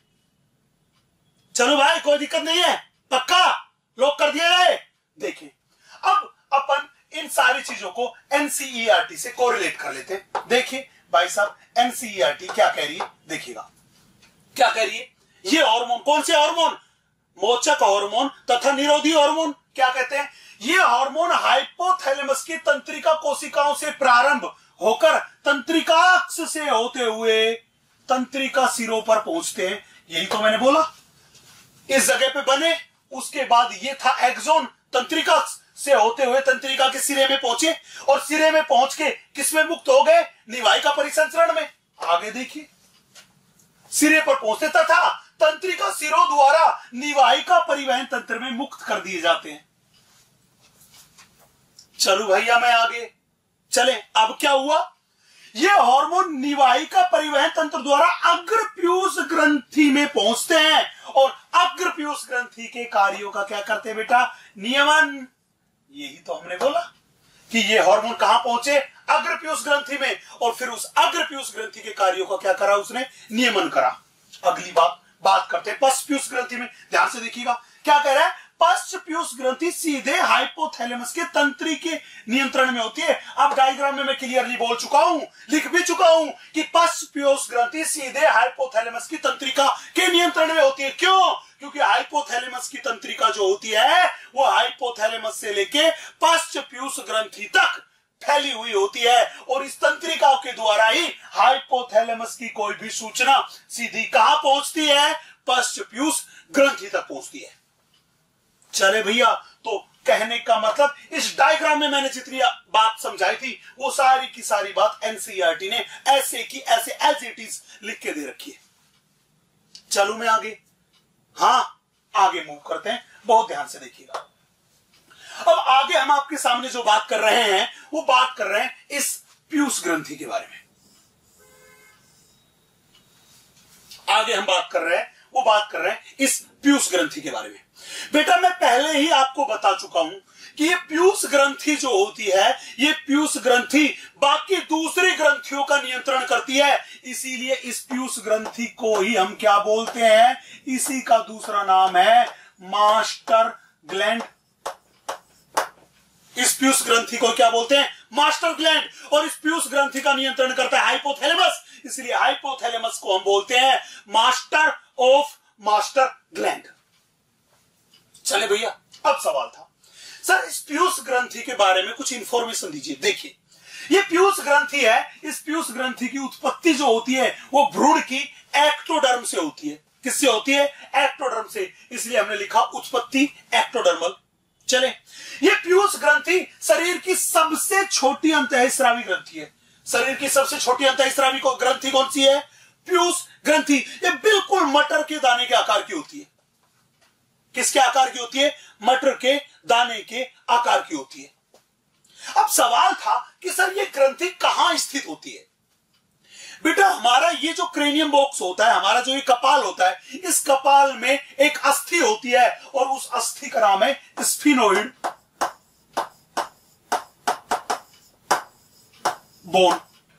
चलो भाई कोई दिक्कत नहीं है, पक्का लॉक कर दिया जाए। देखिए अब अपन इन सारी चीजों को एनसीईआरटी से कोरिलेट कर लेते हैं। देखिए भाई साहब एनसीईआरटी क्या कह रही है, देखिएगा क्या कह रही है। ये हार्मोन कौन से हार्मोन, मोचक हार्मोन तथा निरोधी हार्मोन क्या कहते हैं। ये हार्मोन हाइपोथैलेमस की तंत्रिका कोशिकाओं से प्रारंभ होकर तंत्रिकाक्ष से होते हुए तंत्रिका सिरों पर पहुंचते हैं। यही तो मैंने बोला, इस जगह पे बने, उसके बाद ये था एक्सोन, तंत्रिकाक्ष से होते हुए तंत्रिका के सिरे में पहुंचे और सिरे में पहुंच के किसमें मुक्त हो गए, निवाहिका परिसंचरण में। आगे देखिए, सिरे पर पहुंचते तथा तंत्रिका सिरों द्वारा निवाहिका परिवहन तंत्र में मुक्त कर दिए जाते हैं। चलो भैया मैं आगे चले। अब क्या हुआ, यह हार्मोन निवाहिका परिवहन तंत्र द्वारा अग्र पीयूष ग्रंथि में पहुंचते हैं और अग्र पीयूष ग्रंथि के कार्यों का क्या करते हैं बेटा, नियमन। यही तो हमने बोला कि ये हार्मोन कहां पहुंचे, अग्र पीयूष ग्रंथि में, और फिर उस अग्र पीयूष ग्रंथि के कार्यों का क्या करा, उसने नियमन करा। अगली बात बात करते हैं पश्च पीयूष ग्रंथि में। ध्यान से देखिएगा क्या कह रहा है, पश्च पीयूष ग्रंथि सीधे हाइपोथैलेमस के तंत्री के नियंत्रण में होती है। अब डायग्राम में मैं क्लियरली बोल चुका हूं, लिख भी चुका हूं कि पश्च पीयूष ग्रंथि सीधे हाइपोथैलेमस की तंत्रिका के नियंत्रण में होती है। क्यों, क्योंकि हाइपोथैलेमस की तंत्रिका जो होती है वो हाइपोथैलेमस से लेके पश्च पीयूष ग्रंथि तक फैली हुई होती है और इस तंत्रिकाओं के द्वारा ही हाइपोथैलेमस की कोई भी सूचना सीधी कहां पहुंचती है, पश्च पीयूष ग्रंथि तक पहुंचती है। चले भैया, तो कहने का मतलब इस डायग्राम में मैंने जितनी बात समझाई थी वो सारी की सारी बात एनसीईआरटी ने ऐसे की ऐसे एज इट इज लिख के दे रखी है। चलो मैं आगे, हां आगे मूव करते हैं, बहुत ध्यान से देखिएगा। अब आगे हम आपके सामने जो बात कर रहे हैं वो बात कर रहे हैं इस पीयूष ग्रंथि के बारे में। आगे हम बात कर रहे हैं वो बात कर रहे हैं इस पीयूष ग्रंथि के बारे में। बेटा मैं पहले ही आपको बता चुका हूं कि ये पीयूष ग्रंथि जो होती है, ये पीयूष ग्रंथि बाकी दूसरी ग्रंथियों का नियंत्रण करती है, इसीलिए इस पीयूष ग्रंथि को ही हम क्या बोलते हैं, इसी का दूसरा नाम है मास्टर ग्लैंड। इस पीयूष ग्रंथि को क्या बोलते हैं, मास्टर ग्लैंड। और इस पीयूष ग्रंथि का नियंत्रण करता है हाइपोथैलेमस, इसलिए हाइपोथैलेमस को हम बोलते हैं मास्टर ऑफ मास्टर ग्लैंड। चले भैया, अब सवाल था सर इस पीयूष ग्रंथि के बारे में कुछ इंफॉर्मेशन दीजिए। देखिए ये पीयूष ग्रंथि है, इस पीयूष ग्रंथि की उत्पत्ति जो होती है वो भ्रूण की एक्टोडर्म से होती है। किससे होती है, एक्टोडर्म से, इसलिए हमने लिखा उत्पत्ति एक्टोडर्मल। चले, ये पीयूष ग्रंथि शरीर की सबसे छोटी अंतःस्रावी ग्रंथि है। शरीर की सबसे छोटी अंतःस्रावी को ग्रंथि कौन सी है, पीयूष ग्रंथि। ये बिल्कुल मटर के दाने के आकार की होती है। किसके आकार की होती है, मटर के दाने के आकार की होती है। अब सवाल था कि सर ये ग्रंथि कहां स्थित होती है। बेटा हमारा ये जो क्रेनियम बॉक्स होता है, हमारा जो ये कपाल होता है, इस कपाल में एक अस्थि होती है और उस अस्थि का नाम है स्फिनोइड बोन।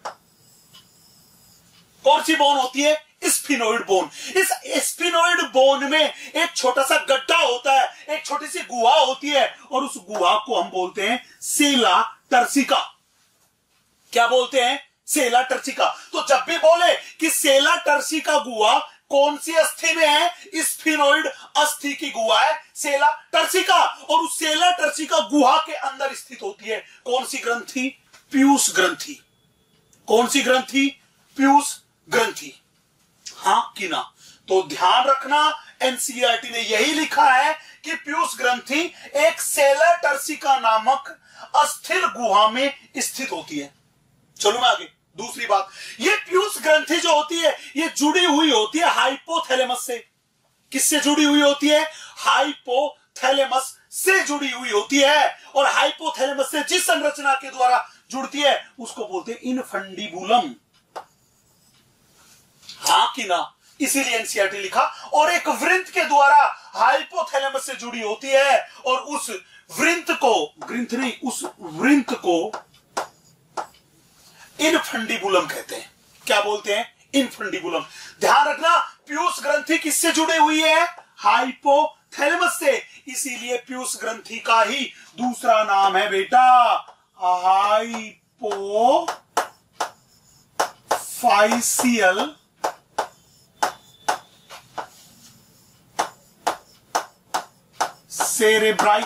कौन सी बोन होती है, स्फिनोइड बोन। इस स्फिनोइड बोन में एक छोटा सा गड्ढा होता है, एक छोटी सी गुहा होती है और उस गुहा को हम बोलते हैं सेला टर्सिका। क्या बोलते हैं, सेला टर्सिका। तो जब भी बोले कि सेला टर्सिका गुहा कौन सी अस्थि में है, स्फिनोइड अस्थि की गुहा है सेला टर्सिका, और उस सेला टर्सिका गुहा के अंदर स्थित होती है कौन सी ग्रंथि, पीयूष ग्रंथि। कौन सी ग्रंथि, पीयूष ग्रंथि। हां कि ना, तो ध्यान रखना एनसीईआरटी ने यही लिखा है कि पीयूष ग्रंथि एक सेला टर्सिका नामक अस्थिर गुहा में स्थित होती है। चलो मैं आगे, दूसरी बात, ये पीयूष ग्रंथि जो होती है ये जुड़ी हुई होती है हाइपोथैलेमस से। किससे जुड़ी हुई होती है, हाइपोथैलेमस से जुड़ी हुई होती है। और हाइपोथैलेमस से जिस संरचना के द्वारा जुड़ती है उसको बोलते हैं इनफंडिबुलम। हां कि ना, इसीलिए एनसीईआरटी लिखा। और एक वृंत के द्वारा हाइपोथैलेमस से जुड़ी होती है और उस वृंत को, ग्रंथ नहीं, उस वृंत को इनफंडिबुलम कहते हैं। क्या बोलते हैं, इनफंडिबुलम। ध्यान रखना पीयूष ग्रंथि किससे जुड़ी हुई है, हाइपोथैलेमस से, इसीलिए पीयूष ग्रंथि का ही दूसरा नाम है बेटा हाइपोफाइसियल सेरेब्राई।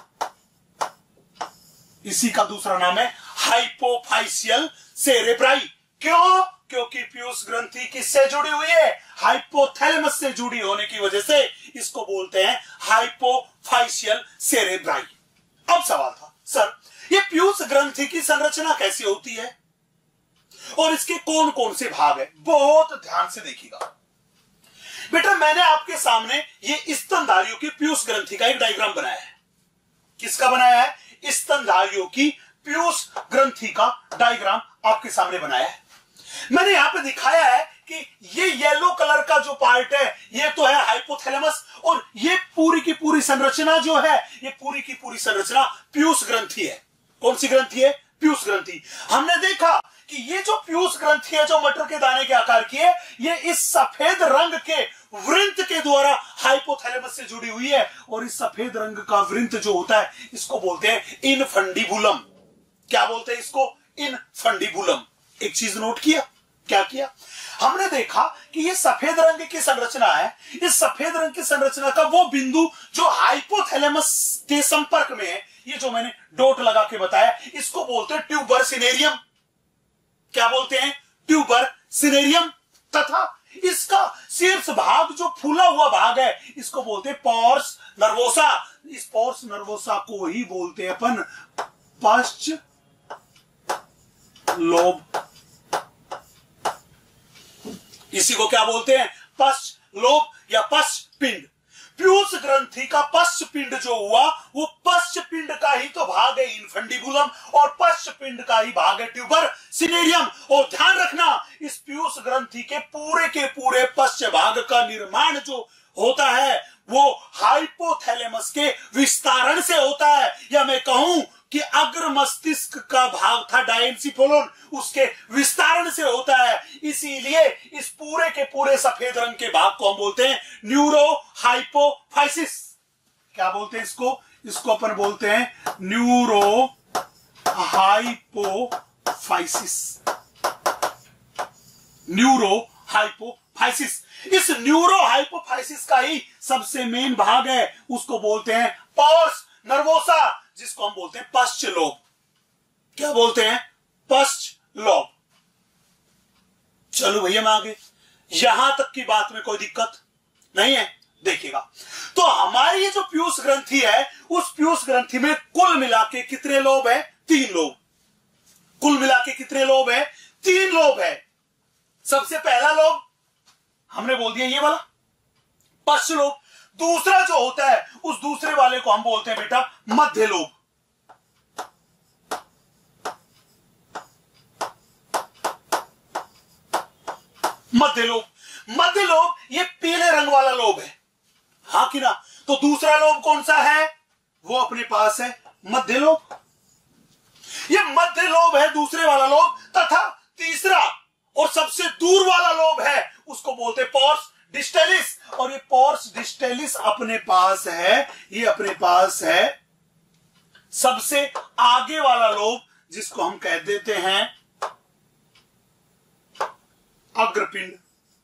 इसी का दूसरा नाम है हाइपोफाइसियल सेरेब्राई। क्यों, क्योंकि पीयूष ग्रंथि किससे जुड़ी हुई है, हाइपोथैलेमस से जुड़ी होने की वजह से इसको बोलते हैं हाइपोफाइसियल सेरेब्राई। अब सवाल था सर ये पीयूष ग्रंथि की संरचना कैसी होती है और इसके कौन कौन से भाग है। बहुत ध्यान से देखिएगा बेटा, मैंने आपके सामने ये स्तनधारियों की पीयूष ग्रंथि का एक डायग्राम बनाया है। किसका बनाया है, स्तनधारियों की पीयूष ग्रंथि का डायग्राम आपके सामने बनाया है। मैंने यहां पे दिखाया है कि ये येलो कलर का जो पार्ट है ये तो है हाइपोथैलेमस, और ये पूरी की पूरी संरचना जो है, ये पूरी की पूरी संरचना पीयूष ग्रंथि है। कौन सी ग्रंथि है, पीयूष ग्रंथि। हमने देखा कि ये जो पीयूष ग्रंथि है जो मटर के दाने के आकार की है, ये इस सफेद रंग के वृंत के द्वारा हाइपोथैलेमस से जुड़ी हुई है। और इस सफेद रंग का वृंत जो होता है इसको बोलते हैं इनफंडिबुलम। क्या बोलते हैं इसको, इनफंडिबुलम। एक चीज नोट किया, क्या किया, हमने देखा कि ये सफेद रंग की संरचना है। इस सफेद रंग की संरचना का वो बिंदु जो हाइपोथैलेमस के संपर्क में है, ये जो मैंने डॉट लगा के बताया, इसको बोलते हैं ट्यूबर सिनेरियम। क्या बोलते हैं, ट्यूबर सिनेरियम। तथा इसका शीर्ष भाग जो फूला हुआ भाग है इसको बोलते हैं पॉर्स नर्वोसा। इस पॉर्स नर्वोसा को ही बोलते हैं अपन पश्च लोब। इसी को क्या बोलते हैं? पश्च लोब या पश्च पिंड। पीयूष ग्रंथि का पश्च पिंड जो हुआ वो पश्च पिंड का ही तो भाग है इनफंडिबुलम और पश्च पिंड का ही भाग है ट्यूबर सिनेरियम। और ध्यान रखना इस पीयूष ग्रंथि के पूरे के पूरे पश्च भाग का निर्माण जो होता है वो हाइपोथैलेमस के विस्तारण से होता है, या मैं कहूं कि अग्र मस्तिष्क का भाग था डायेंसिफोलोन उसके विस्तारण से होता है। इसीलिए इस पूरे के पूरे सफेद रंग के भाग को हम बोलते हैं न्यूरो हाइपोफाइसिस। क्या बोलते हैं इसको? इसको अपन बोलते हैं न्यूरो हाइपोफाइसिस। Neuro hypophysis. इस न्यूरो हाइपोफाइसिस का ही सबसे मेन भाग है उसको बोलते हैं पॉर्स नर्वोसा, जिसको हम बोलते हैं पश्च लोब। क्या बोलते हैं? पश्च लोब। चलो भैया मैं आगे, यहां तक की बात में कोई दिक्कत नहीं है। देखिएगा तो हमारी ये जो पीयूष ग्रंथि है उस पीयूष ग्रंथि में कुल मिला के कितने लोब है? तीन लोब। कुल मिला के कितने लोब है? तीन लोब है। सबसे पहला लोब हमने बोल दिया ये वाला पश्च लोब। दूसरा जो होता है उस दूसरे वाले को हम बोलते हैं बेटा मध्य लोब। मध्य लोब। मध्य लोब ये पीले रंग वाला लोब है, हाँ कि ना? तो दूसरा लोब कौन सा है? वो अपने पास है मध्य लोब। ये मध्य लोब है दूसरे वाला लोब, तथा तीसरा और सबसे दूर वाला लोब है उसको बोलते हैं पॉर्स डिस्टेलिस। और ये पॉर्स डिस्टेलिस अपने पास है, ये अपने पास है सबसे आगे वाला लोब जिसको हम कह देते हैं अग्रपिंड।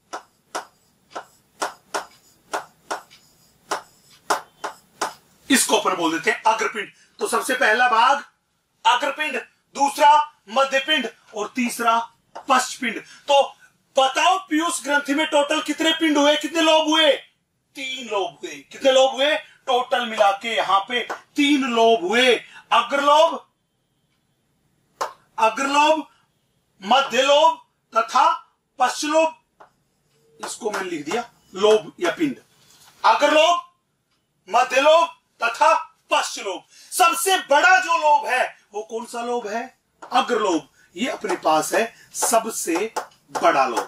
इसको अपन बोल देते हैं अग्रपिंड। तो सबसे पहला भाग अग्रपिंड, दूसरा मध्यपिंड और तीसरा पश्चपिंड। तो बताओ पीयूष ग्रंथि में टोटल कितने पिंड हुए, कितने लोब हुए? तीन लोब हुए। कितने लोब हुए? टोटल मिला के यहां पे तीन लोब हुए। अग्रलोब, अग्रलोब, मध्य लोब तथा पश्चलोब। इसको मैंने लिख दिया लोब या पिंड। अग्रलोब, मध्य लोब तथा पश्चलोब। सबसे बड़ा जो लोब है वो कौन सा लोब है? अग्रलोब। ये अपने पास है सबसे बड़ा लोब।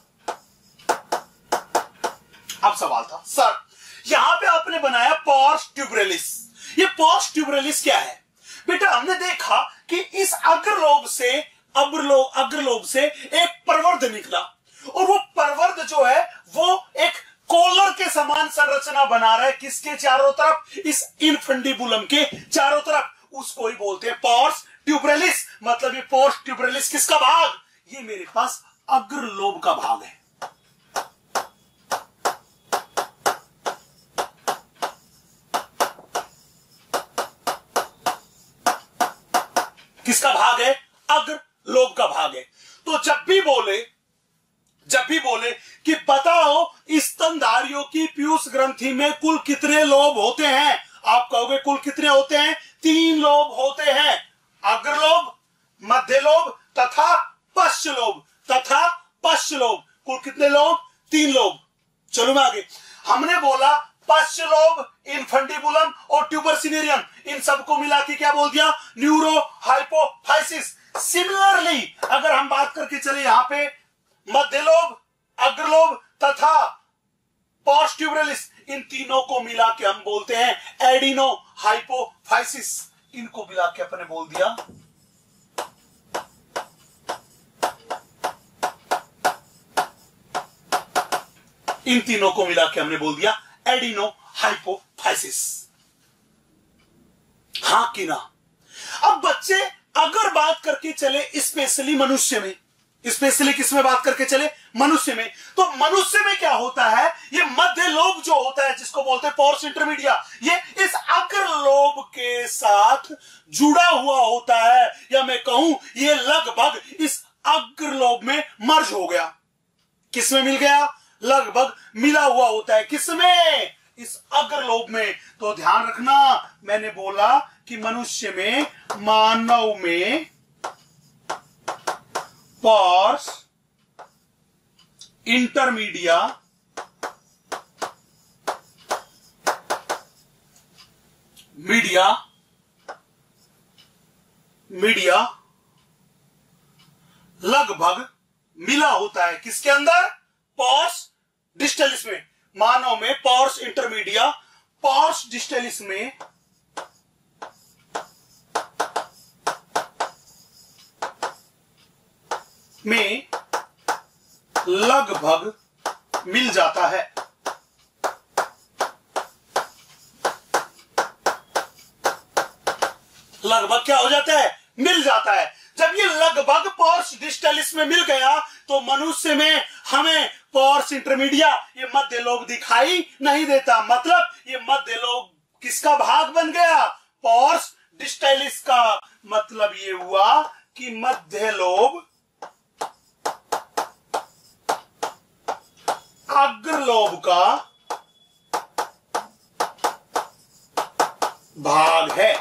अब सवाल था सर यहां पे आपने बनाया पॉर्स ट्यूबरेलिस। ये पॉर्स ट्यूबरेलिस क्या है? बेटा हमने देखा कि इस अग्रलोब से अग्रलोब अग्रलोब से एक प्रवर्ध निकला और वो प्रवर्ध जो है वो एक कॉलर के समान संरचना बना रहा है। किसके चारों तरफ? इस इनफंडिबुलम के चारों तरफ। उसको ही बोलते हैं पॉर्स ट्यूबरेलिस। मतलब ये पॉर्स ट्यूबरेलिस किसका भाग? ये मेरे पास अग्रलोब का भाग है। किसका भाग है? अग्रलोब का भाग है। तो जब भी बोले जब भी बोले कि बताओ स्तनधारियों की पीयूष ग्रंथि में कुल कितने लोब होते हैं, आप कहोगे कुल कितने होते हैं? तीन लोब होते हैं। अग्रलोब, मध्य लोब तथा पश्चलोब तथा पश्चलोब। कुल कितने लोब? तीन लोब। चलो मैं आगे। हमने बोला पश्चलोब, इनफंडिबुलम और ट्यूबर सिनेरियम, इन सबको मिला के क्या बोल दिया? Neuro hypophysis. सिमिलरली अगर हम बात करके चले यहां पे मध्य लोब, अग्रलोब तथा पॉर्स ट्यूबरेलिस, इन तीनों को मिला के हम बोलते हैं एडिनो हाइपोफाइसिस। इनको मिला के अपने बोल दिया इन तीनों को मिला के हमने बोल दिया एडिनो हाइपोफाइसिस। हां कि ना? अब बच्चे अगर बात करके चले स्पेशली मनुष्य में, स्पेशली किसमें बात करके चले? मनुष्य में। तो मनुष्य में क्या होता है? ये मध्य लोब जो होता है जिसको बोलते हैं पॉर्स इंटरमीडिया, ये इस अग्र लोब के साथ जुड़ा हुआ होता है, या मैं कहूं ये लगभग इस अग्र लोब में मर्ज हो गया। किसमें मिल गया? लगभग मिला हुआ होता है। किसमें? इस अग्र लोब में। तो ध्यान रखना, मैंने बोला कि मनुष्य में, मानव में पॉर्स इंटरमीडिया मीडिया मीडिया लगभग मिला होता है। किसके अंदर? पॉर्स डिस्टलिस में। मानव में पॉर्स इंटरमीडिया, पॉर्स डिस्टलिस में में लगभग मिल जाता है। लगभग क्या हो जाता है? मिल जाता है। जब ये लगभग पॉर्स डिस्टलिस में मिल गया तो मनुष्य में हमें पॉर्स इंटरमीडिया, ये मध्य लोब दिखाई नहीं देता। मतलब ये मध्य लोब किसका भाग बन गया? पॉर्स डिस्टलिस का। मतलब ये हुआ कि मध्य लोब अग्र लोब का भाग है।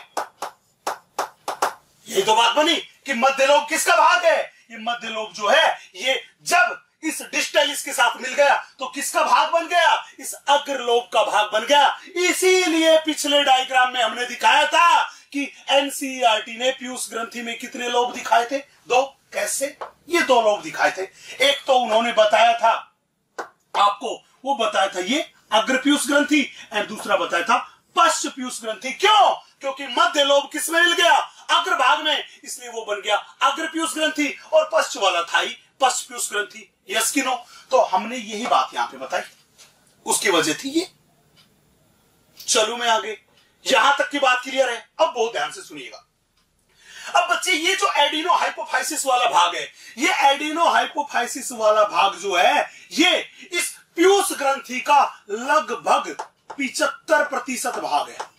ये तो बात बनी कि मध्य लोब किसका भाग है? ये मध्य लोब जो है ये जब इस डिस्टलिस के साथ मिल गया तो किसका भाग बन गया? इस अग्र लोब का भाग बन गया। इसीलिए पिछले डायग्राम में हमने दिखाया था कि एनसीईआरटी ने पीयूष ग्रंथि में कितने लोब दिखाए थे? दो। कैसे? ये दो लोब दिखाए थे। एक तो उन्होंने बताया था आपको, वो बताया था ये अग्र पीयूष ग्रंथि, और दूसरा बताया था पश्च पीयूष ग्रंथि। क्यों? क्योंकि मध्य लोब किस में मिल गया? अग्र भाग में, इसलिए वो बन गया अग्र पीयूष ग्रंथि, और पश्च वाला था ही पश्च पीयूष ग्रंथि। यस कि नो? तो हमने यही बात यहां पे बताई, उसकी वजह थी ये। चलो मैं आगे, यहां तक की बात क्लियर है? अब बहुत ध्यान से सुनिएगा। अब बच्चे ये जो एडिनो हाइपोफाइसिस वाला भाग है, ये एडिनो हाइपोफाइसिस वाला भाग जो है ये इस पीयूष ग्रंथि का लगभग पिचहत्तर प्रतिशत भाग है।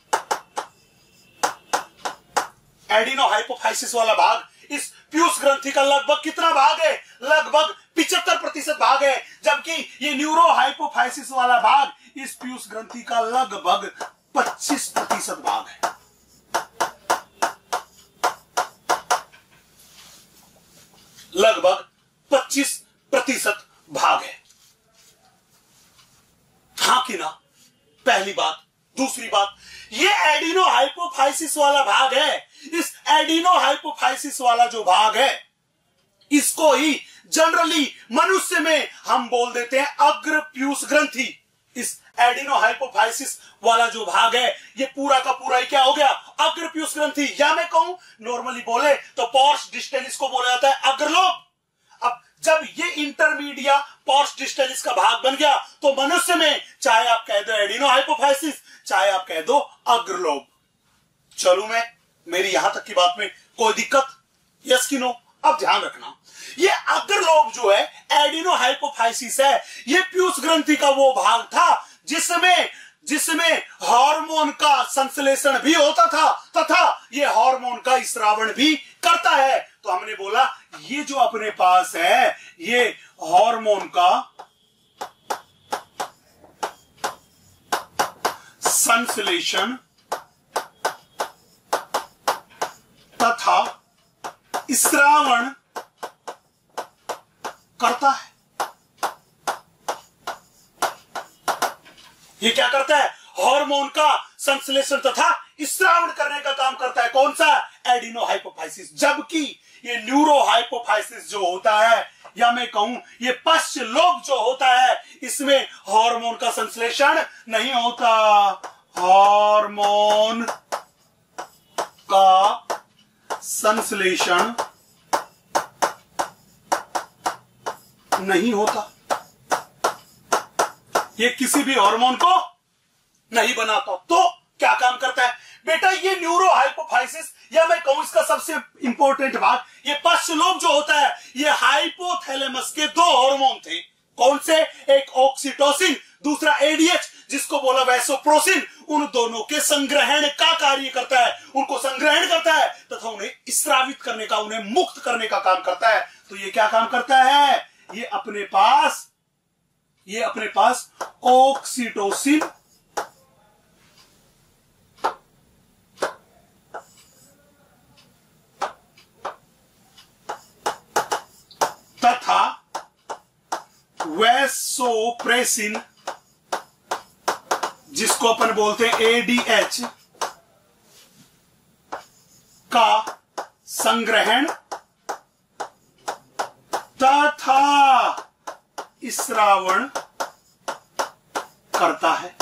एडिनो हाइपोफाइसिस वाला भाग इस पीयूष ग्रंथि का लगभग कितना भाग है? लगभग पिचहत्तर प्रतिशत भाग है। जबकि ये न्यूरो हाइपोफाइसिस वाला भाग इस पीयूष ग्रंथि का लगभग पच्चीस प्रतिशत भाग है। लगभग पच्चीस प्रतिशत भाग है। हाँ कि ना? पहली बात। दूसरी बात, ये एडिनो हाइपोफाइसिस वाला भाग है। इस एडिनो हाइपोफाइसिस वाला जो भाग है इसको ही जनरली मनुष्य में हम बोल देते हैं अग्र पीयूष ग्रंथि। इस एडिनो हाइपोफाइसिस वाला जो भाग है ये पूरा का पूरा ही क्या हो गया? अग्र पीयूष ग्रंथि। या मैं कहूं नॉर्मली बोले तो पॉर्स डिस्टलिस को बोला जाता है अग्र लोब। अब जब ये इंटरमीडिया पॉर्स डिस्टलिस का भाग बन गया तो मनुष्य में चाहे आप कह दो एडिनो हाइपोफाइसिस, चाहे आप कह दो अग्र लोब। चलू मैं, मेरी यहां तक की बात में कोई दिक्कत? यस कि नो? अब ध्यान रखना, ये अग्र लोब जो है एडिनो हाइपोफाइसिस है, ये पीयूष ग्रंथि का वो भाग था जिसमें जिसमें हार्मोन का संश्लेषण भी होता था तथा ये हार्मोन का स्रावण भी करता है। तो हमने बोला ये जो अपने पास है ये हार्मोन का संश्लेषण तथा स्रावण करता है। ये क्या करता है? हार्मोन का संश्लेषण तथा स्रावण करने का काम करता है। कौन सा? Adeno hypophysis. जबकि ये न्यूरो हाइपोफाइसिस जो होता है, या मैं कहूं ये पश्च लोब जो होता है, इसमें हार्मोन का संश्लेषण नहीं होता। हार्मोन का संश्लेषण नहीं होता। ये किसी भी हार्मोन को नहीं बनाता। तो क्या काम करता है बेटा? ये न्यूरो हाइपोफाइसिस, या मैं कहूं इसका सबसे इंपॉर्टेंट भाग, ये पश्च लोब जो होता है ये हाइपोथैलेमस के दो हार्मोन थे। कौन से? एक ऑक्सीटोसिन, दूसरा एडीएच जिसको बोला वैसोप्रोसिन। उन दोनों के संग्रहण का कार्य करता है, उनको संग्रहण करता है तथा उन्हें स्रावित करने का, उन्हें मुक्त करने का काम करता है। तो ये क्या काम करता है? ये अपने पास ये अपने पास ऑक्सीटोसिन तथा वैसोप्रेसिन, जिसको अपन बोलते हैं एडीएच, का संग्रहण तथा स्रावण करता है।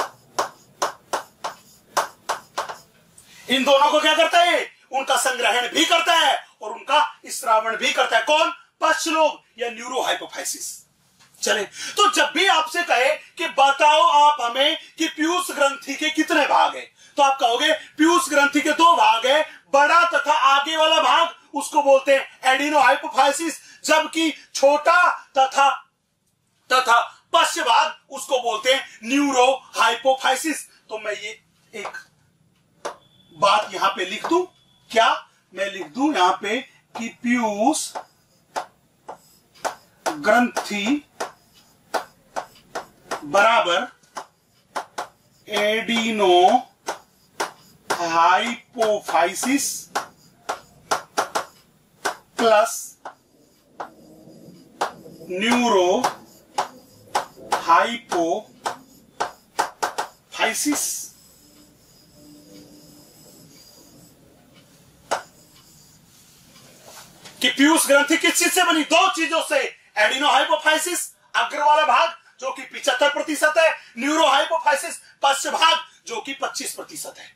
इन दोनों को क्या करता है? उनका संग्रहण भी करता है और उनका स्रावण भी करता है। कौन? पश्च लोब या न्यूरोहाइपोफाइसिस। चले, तो जब भी आपसे कहे कि बताओ आप हमें कि पीयूष ग्रंथि के कितने भाग हैं, तो आप कहोगे पीयूष ग्रंथि के दो भाग है, बड़ा तथा आगे वाला भाग उसको बोलते हैं एडिनोहाइपोफाइसिस, जबकि छोटा तथा तथा पश्च भाग उसको बोलते हैं न्यूरोहाइपोफाइसिस। तो मैं ये एक बात यहां पे लिख दूं, क्या मैं लिख दूं यहां पे कि पीयूष ग्रंथि बराबर adeno hypophysis plus neuro hypophysis. कि पीयूष ग्रंथि किस चीज से बनी? दो चीजों से, एडिनो हाइपोफाइसिस अग्र वाला भाग जो कि पिछहत्तर प्रतिशत है, न्यूरो हाइपोफाइसिस पश्च भाग जो कि पच्चीस प्रतिशत है।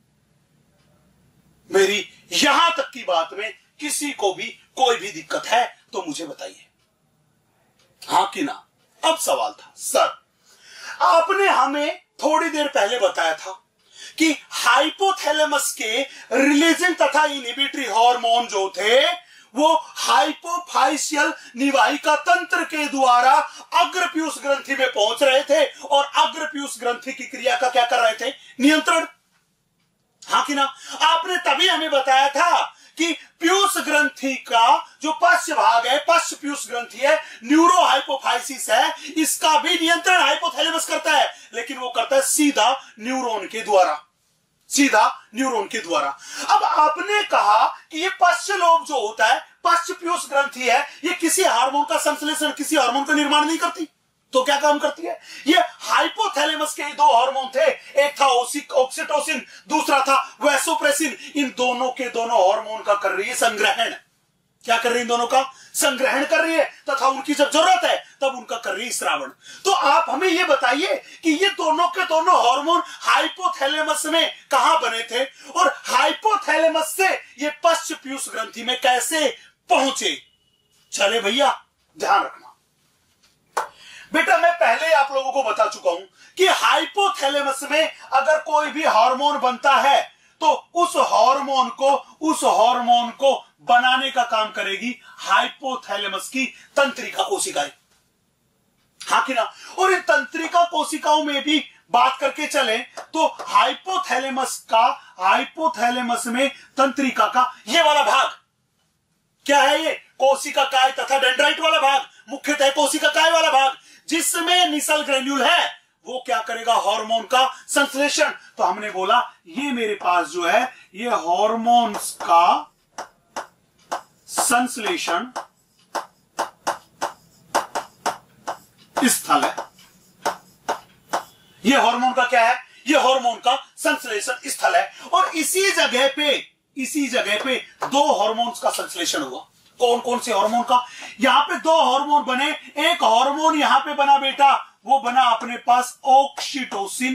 मेरी यहां तक की बात में किसी को भी कोई भी दिक्कत है तो मुझे बताइए, हां कि ना? अब सवाल था, सर आपने हमें थोड़ी देर पहले बताया था कि हाइपोथैलेमस के रिलीजिंग तथा इनहिबिटरी हार्मोन जो थे वो हाइपोफाइशियल निवाहिका तंत्र के द्वारा अग्र पीयूष ग्रंथि में पहुंच रहे थे और अग्र पीयूष ग्रंथि की क्रिया का क्या कर रहे थे? नियंत्रण। हाँ कि ना? आपने तभी हमें बताया था कि पीयूष ग्रंथि का जो पश्च भाग है, पश्च पीयूष ग्रंथि है, न्यूरो हाइपोफाइसिस है, इसका भी नियंत्रण हाइपोथैलेमस करता है, लेकिन वो करता है सीधा न्यूरॉन के द्वारा, सीधा न्यूरॉन के द्वारा। अब आपने कहा कि ये पश्च लोब जो होता है, पश्च पीयूष ग्रंथि है, ये किसी हार्मोन का संश्लेषण, किसी हार्मोन का निर्माण नहीं करती, तो क्या काम करती है? ये हाइपोथैलेमस के दो हार्मोन थे, एक था ऑक्सीटोसिन, दूसरा था वैसोप्रेसिन। इन दोनों के दोनों हार्मोन का कर रही है संग्रहण। क्या कर रही है? इन दोनों का संग्रहण कर रही है तथा उनकी जब जरूरत है तब उनका कर रही है श्रावण। तो आप हमें यह बताइए कि ये दोनों के दोनों हार्मोन हाइपोथैलेमस में कहां बने थे और हाइपोथैलेमस से ये पश्च पीयूष ग्रंथि में कैसे पहुंचे? चले भैया, ध्यान रखना बेटा, मैं पहले आप लोगों को बता चुका हूं कि हाइपोथैलेमस में अगर कोई भी हार्मोन बनता है तो उस हार्मोन को उस हार्मोन को बनाने का काम करेगी हाइपोथैलेमस की तंत्रिका कोशिकाएं। हाँ कि ना? और इन तंत्रिका कोशिकाओं में भी बात करके चले तो हाइपोथैलेमस का हाइपोथैलेमस में तंत्रिका का ये वाला भाग क्या है? ये कोशिका काय तथा डेंड्राइट वाला भाग, मुख्यतः कोशिका काय वाला भाग जिसमें निसल ग्रेन्यूल है, वो क्या करेगा? हार्मोन का संश्लेषण। तो हमने बोला ये मेरे पास जो है ये हार्मोन्स का संश्लेषण स्थल है। ये हार्मोन का क्या है? ये हार्मोन का संश्लेषण स्थल है। और इसी जगह पे इसी जगह पे दो हार्मोन्स का संश्लेषण हुआ। कौन कौन से हार्मोन का? यहां पे दो हार्मोन बने। एक हार्मोन यहां पे बना बेटा, वो बना अपने पास ऑक्सीटोसिन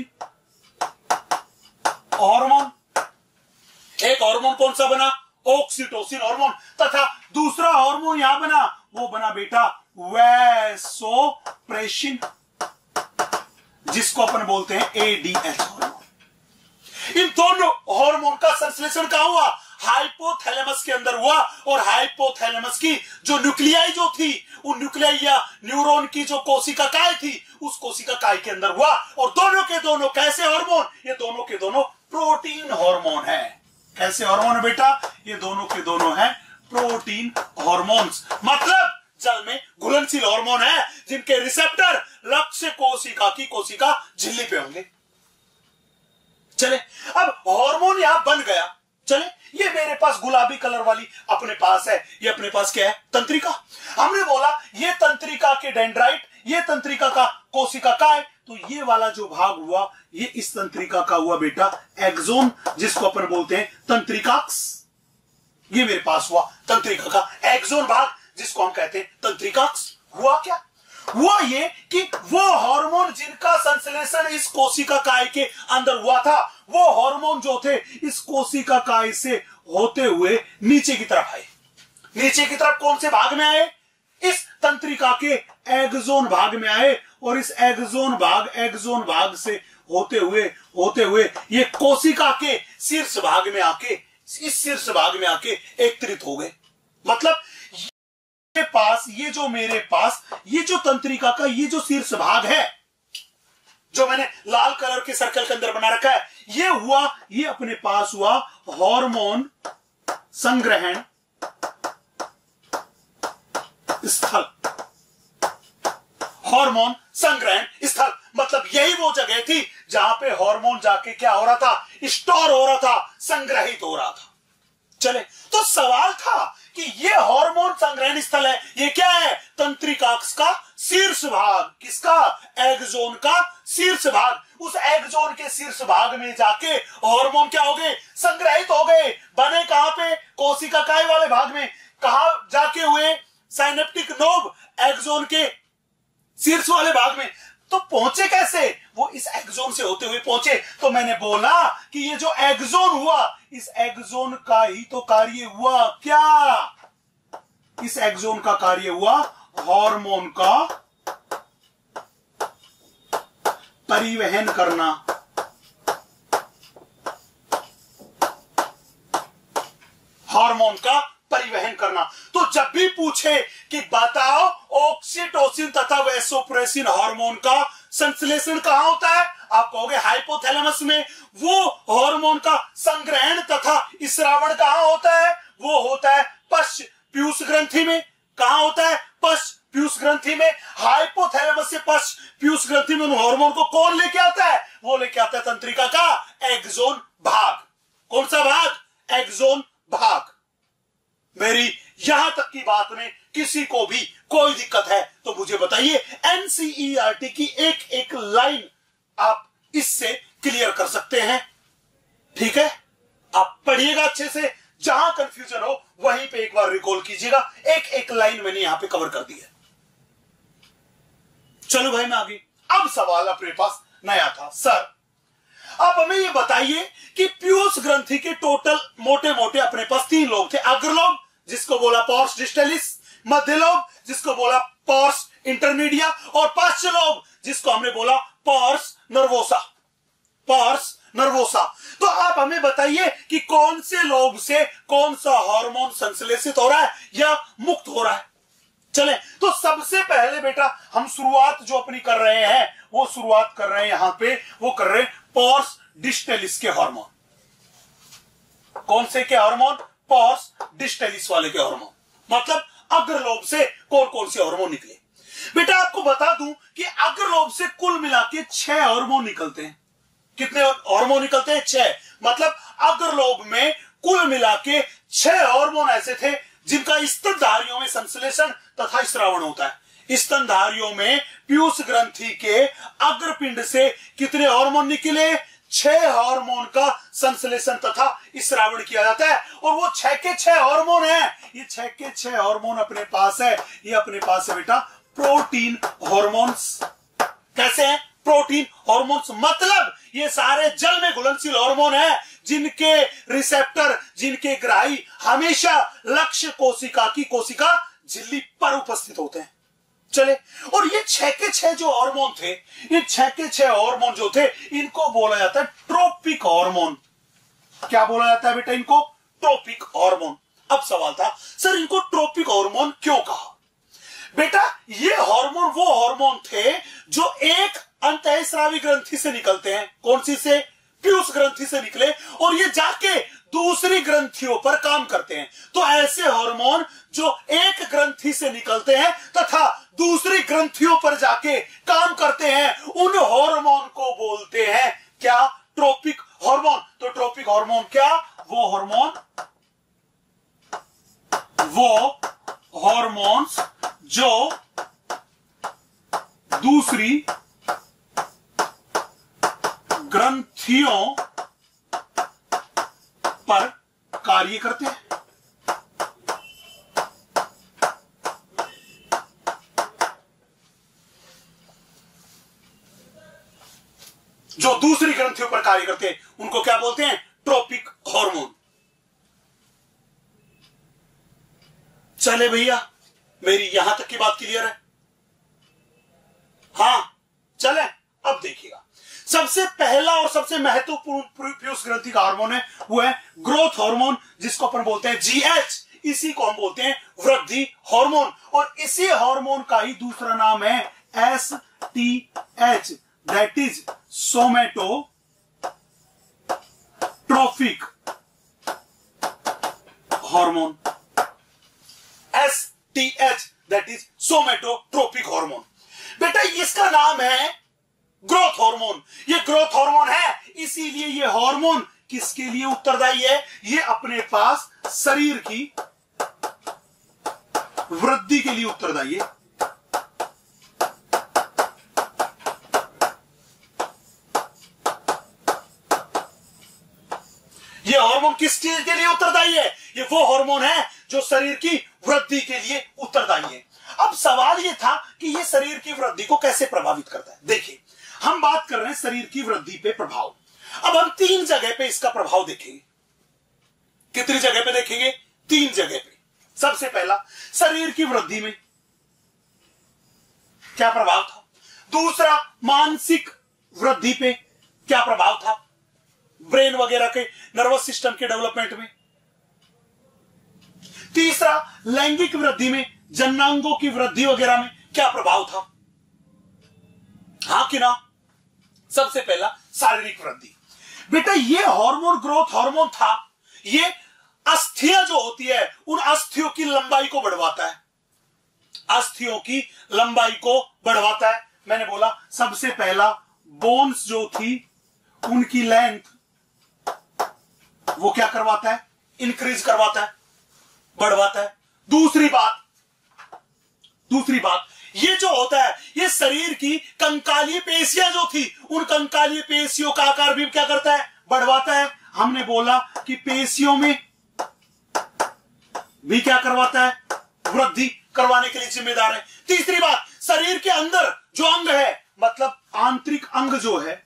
हार्मोन। एक हार्मोन कौन सा बना? Oxytocin hormone. तथा दूसरा हार्मोन यहां बना, वो बना बेटा वैसोप्रेसिन, जिसको अपन बोलते हैं एडीएच हार्मोन। इन दोनों हार्मोन का संश्लेषण कहां हुआ? हाइपोथैलेमस के अंदर हुआ। और हाइपोथैलेमस की जो न्यूक्लियाई जो थी, उन न्यूक्लियाई या न्यूरॉन की जो कोशिका काय थी, उस कोशिका काय के अंदर हुआ। और दोनों के दोनों कैसे हार्मोन? ये दोनों के दोनों प्रोटीन हार्मोन है। कैसे हार्मोन है बेटा? ये दोनों के दोनों है प्रोटीन हार्मोन्स। मतलब जल में घुलनशील हार्मोन है जिनके रिसेप्टर लक्ष्य लक्ष्य कोशिका की कोशिका झिल्ली पे होंगे। चले, अब हार्मोन यहां बन गया। चले, ये मेरे पास गुलाबी कलर वाली अपने पास है, ये अपने पास क्या है? तंत्रिका। हमने बोला ये तंत्रिका के डेंड्राइट, ये तंत्रिका का कोशिका का है, तो ये वाला जो भाग हुआ ये इस तंत्रिका का हुआ बेटा एक्सोन, जिसको अपन बोलते हैं तंत्रिकाक्स। ये मेरे पास हुआ तंत्रिका का एक्सोन भाग, जिसको हम कहते हैं तंत्रिकाक्स। हुआ क्या? हुआ ये कि वो हार्मोन जिनका संश्लेषण इस कोशिका काय के अंदर हुआ था, वो हार्मोन जो थे इस कोशिका काय से होते हुए नीचे की तरफ आए। नीचे की तरफ कौन से भाग में आए? इस तंत्रिका के एक्सोन भाग में आए, और इस एक्सोन भाग एक्सोन भाग से होते हुए होते हुए ये कोशिका के शीर्ष भाग में आके, इस शीर्ष भाग में आके एकत्रित हो गए। मतलब ये पास ये जो मेरे पास ये जो तंत्रिका का ये जो शीर्ष भाग है, जो मैंने लाल कलर के सर्कल के अंदर बना रखा है, ये हुआ ये अपने पास हुआ हार्मोन संग्रहण स्थल। हार्मोन संग्रहण स्थल मतलब यही वो जगह थी जहां पे हार्मोन जाके क्या हो रहा था? स्टोर हो रहा था, संग्रहित हो रहा था। चले, तो सवाल था कि ये हार्मोन संग्रहण स्थल है, ये क्या है? तंत्रिकाक्ष का शीर्ष भाग। किसका? एक्सोन का शीर्ष भाग। उस एक्सोन के शीर्ष भाग में जाके हार्मोन क्या हो गए? संग्रहित हो गए। बने कहां पे? कोशिका काय वाले भाग में। कहां जाके हुए? साइनेप्टिक नोब, एक्सोन के शीर्ष वाले भाग में। तो पहुंचे कैसे? वो इस एक्सोन से होते हुए पहुंचे। तो मैंने बोला कि ये जो एक्सोन हुआ, इस एक्सोन का ही तो कार्य हुआ। क्या? इस एक्सोन का कार्य हुआ हार्मोन का परिवहन करना। हार्मोन का परिवहन करना। तो जब भी पूछे कि बताओ ऑक्सीटोसिन तथा वैसोप्रेसिन हार्मोन का संश्लेषण कहां होता है, आप कहोगे हाइपोथैलेमस में। वो हार्मोन का संग्रहण तथा स्रावण कहां होता है? वो होता है पश्च पीयूष ग्रंथि में। कहां होता है? पश्च पीयूष ग्रंथि में। हाइपोथैलेमस से पश्च पीयूष ग्रंथि में हार्मोन को कौन लेके आता है? वो लेके आता है तंत्रिका का एक्सोन भाग। कौन सा भाग? एक्सोन भाग। मेरी यहां तक की बात में किसी को भी कोई दिक्कत है तो मुझे बताइए। एनसीईआरटी की एक एक लाइन आप इससे क्लियर कर सकते हैं। ठीक है, आप पढ़िएगा अच्छे से, जहां कंफ्यूजन हो वहीं पे एक बार रिकॉल कीजिएगा। एक एक लाइन मैंने यहां पे कवर कर दी है। चलो भाई मैं आगे। अब सवाल अपने पास नया था, सर आप हमें ये बताइए कि पीयूष ग्रंथि के टोटल मोटे मोटे अपने पास तीन लोग थे। अग्रलोब जिसको बोला पॉर्स डिस्टलिस, मध्य लोब जिसको बोला पॉर्स इंटरमीडिया, और पार्श्व लोब जिसको हमने बोला पॉर्स नर्वोसा। Pores nervosa. तो आप हमें बताइए कि कौन से लोब से कौन सा हार्मोन संश्लेषित हो रहा है या मुक्त हो रहा है। चले, तो सबसे पहले बेटा हम शुरुआत जो अपनी कर रहे हैं वो शुरुआत कर रहे हैं यहां पे, वो कर रहे हैं पॉर्स डिस्टलिस के हार्मोन। कौन से के हार्मोन? पॉर्स डिस्टलिस वाले के हार्मोन। मतलब अग्रलोब से कौन कौन से हार्मोन निकले। बेटा आपको बता दूं कि अग्रलोब से कुल मिला के छह हार्मोन निकलते हैं। कितने हार्मोन निकलते हैं? छह। मतलब अग्रलोब में कुल मिला के छह हार्मोन ऐसे थे जिनका स्तनधारियों में संश्लेषण तथा स्रावण होता है। स्तनधारियों में पीयूष ग्रंथि के अग्रपिंड से कितने हार्मोन निकले? छह हार्मोन का संश्लेषण तथा स्रावण किया जाता है। और वो छह के छह हार्मोन है। ये छह के छह हार्मोन अपने पास है। ये अपने पास है बेटा प्रोटीन हार्मोन्स। कैसे हैं? Protein hormones. मतलब ये सारे जल में घुलनशील हार्मोन है जिनके रिसेप्टर, जिनके ग्राही हमेशा लक्ष्य कोशिका की कोशिका झिल्ली पर उपस्थित होते हैं। चले, और ये छह के छह जो हार्मोन थे, ये छह के छह हार्मोन जो थे, इनको बोला जाता है ट्रोपिक हार्मोन। क्या बोला जाता है बेटा इनको? Tropic hormone. अब सवाल था सर इनको ट्रोपिक हार्मोन क्यों कहा? बेटा ये हार्मोन वो हार्मोन थे जो एक अंतःस्रावी ग्रंथि से निकलते हैं। कौन सी से? पीयूष ग्रंथि से निकले, और ये जाके दूसरी ग्रंथियों पर काम करते हैं। तो ऐसे हार्मोन जो एक ग्रंथि से निकलते हैं तथा दूसरी ग्रंथियों पर जाके काम करते हैं, उन हार्मोन को बोलते हैं क्या? Tropic hormone. तो ट्रोपिक हार्मोन क्या? वो हार्मोन वो हार्मोन्स जो दूसरी ग्रंथियों पर कार्य करते हैं। जो दूसरी ग्रंथियों पर कार्य करते हैं उनको क्या बोलते हैं? Tropic hormone. चले भैया, मेरी यहां तक की बात क्लियर है? हां चले। अब देखिएगा, सबसे पहला और सबसे महत्वपूर्ण पीयूष ग्रंथि का हार्मोन है वो है ग्रोथ हार्मोन, जिसको अपन बोलते हैं जीएच। इसी को हम बोलते हैं वृद्धि हार्मोन, और इसी हार्मोन का ही दूसरा नाम है S T H, that is somatotrophic hormone. S T H that is somatotropic hormone. बेटा इसका नाम है ग्रोथ हार्मोन। ये ग्रोथ हार्मोन है, इसीलिए ये हार्मोन किसके लिए उत्तरदायी है? ये अपने पास शरीर की वृद्धि के लिए उत्तरदायी है। ये हार्मोन किस चीज के लिए उत्तरदायी है? ये वो हार्मोन है जो शरीर की वृद्धि के लिए उत्तरदायी है। अब सवाल ये था कि ये शरीर की वृद्धि को कैसे प्रभावित करता है। देखिए, हम बात कर रहे हैं शरीर की वृद्धि पे प्रभाव। अब हम तीन जगह पे इसका प्रभाव देखेंगे। कितनी जगह पे देखेंगे? तीन जगह पे। सबसे पहला, शरीर की वृद्धि में क्या प्रभाव था? दूसरा, मानसिक वृद्धि पे क्या प्रभाव था? ब्रेन वगैरह के, नर्वस सिस्टम के डेवलपमेंट में। तीसरा, लैंगिक वृद्धि में, जननांगों की वृद्धि वगैरह में क्या प्रभाव था? हां कि ना? सबसे पहला, शारीरिक वृद्धि। बेटा ये हार्मोन ग्रोथ हार्मोन था, ये अस्थियां जो होती है उन अस्थियों की लंबाई को बढ़वाता है। अस्थियों की लंबाई को बढ़वाता है। मैंने बोला सबसे पहला, बोन्स जो थी उनकी लेंथ वो क्या करवाता है? इंक्रीज करवाता है, बढ़वाता है। दूसरी बात दूसरी बात ये जो होता है, ये शरीर की कंकालीय पेशियां जो थी उन कंकालीय पेशियों का आकार भी क्या करता है? बढ़वाता है। हमने बोला कि पेशियों में भी क्या करवाता है? वृद्धि करवाने के लिए जिम्मेदार है। तीसरी बात, शरीर के अंदर जो अंग है, मतलब आंतरिक अंग जो है,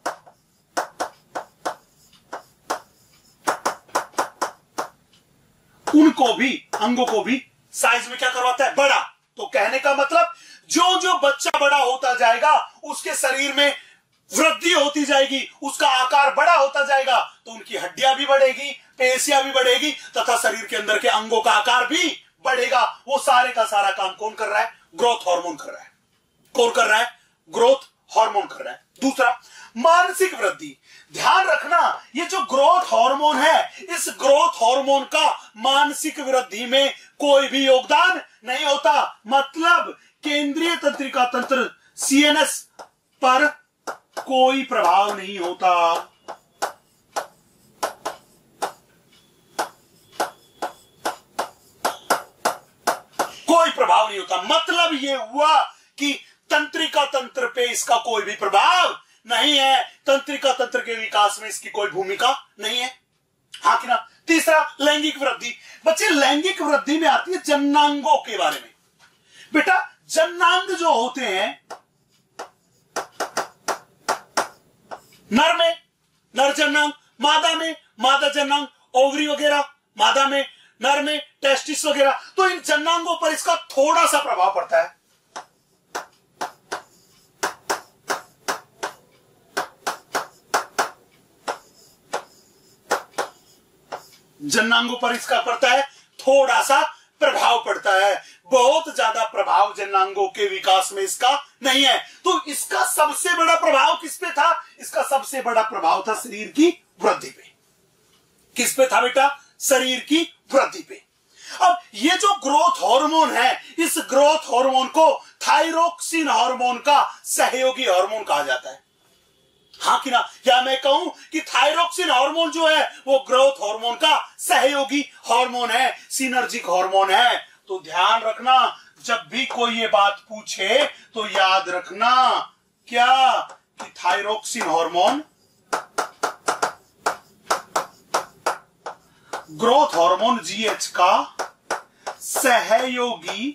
उनको भी, अंगों को भी साइज में क्या करवाता है? बड़ा। तो कहने का मतलब जो जो बच्चा बड़ा होता जाएगा उसके शरीर में वृद्धि होती जाएगी, उसका आकार बड़ा होता जाएगा, तो उनकी हड्डियां भी बढ़ेगी, पेशियां भी बढ़ेगी तथा शरीर के अंदर के अंगों का आकार भी बढ़ेगा। वो सारे का सारा काम कौन कर रहा है? ग्रोथ हार्मोन कर रहा है। कौन कर रहा है? ग्रोथ हार्मोन कर रहा है। दूसरा, मानसिक वृद्धि। ध्यान रखना, ये जो ग्रोथ हार्मोन है, इस ग्रोथ हार्मोन का मानसिक वृद्धि में कोई भी योगदान नहीं होता। मतलब केंद्रीय तंत्रिका तंत्र सीएनएस पर कोई प्रभाव नहीं होता। कोई प्रभाव नहीं होता। मतलब ये हुआ कि तंत्रिका तंत्र पे इसका कोई भी प्रभाव नहीं है। तंत्रिका तंत्र के विकास में इसकी कोई भूमिका नहीं है। हाँ कि ना? तीसरा, लैंगिक वृद्धि। बच्चे, लैंगिक वृद्धि में आती है जननांगों के बारे में। बेटा जननांग जो होते हैं, नर में नर जननांग, मादा में मादा जननांग, ओवरी वगैरह मादा में, नर में टेस्टिस वगैरह, तो इन जननांगों पर इसका थोड़ा सा प्रभाव पड़ता है। जननांगों पर इसका पड़ता है, थोड़ा सा प्रभाव पड़ता है। बहुत ज्यादा प्रभाव जननांगों के विकास में इसका नहीं है। तो इसका सबसे बड़ा प्रभाव किस पे था? इसका सबसे बड़ा प्रभाव था शरीर की वृद्धि पे। किस पे था बेटा? शरीर की वृद्धि पे। अब ये जो ग्रोथ हार्मोन है, इस ग्रोथ हार्मोन को थायरोक्सिन हार्मोन का सहयोगी हार्मोन कहा जाता है। हाँ कि ना? क्या मैं कहूं कि थायरोक्सिन हार्मोन जो है वो ग्रोथ हार्मोन का सहयोगी हार्मोन है, सिनर्जिक हार्मोन है। तो ध्यान रखना, जब भी कोई ये बात पूछे तो याद रखना क्या कि thyroxine hormone growth hormone GH का सहयोगी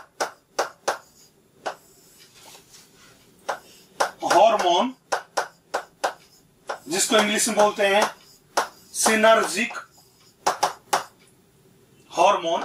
हार्मोन, जिसको इंग्लिश में बोलते हैं सिनर्जिक हार्मोन,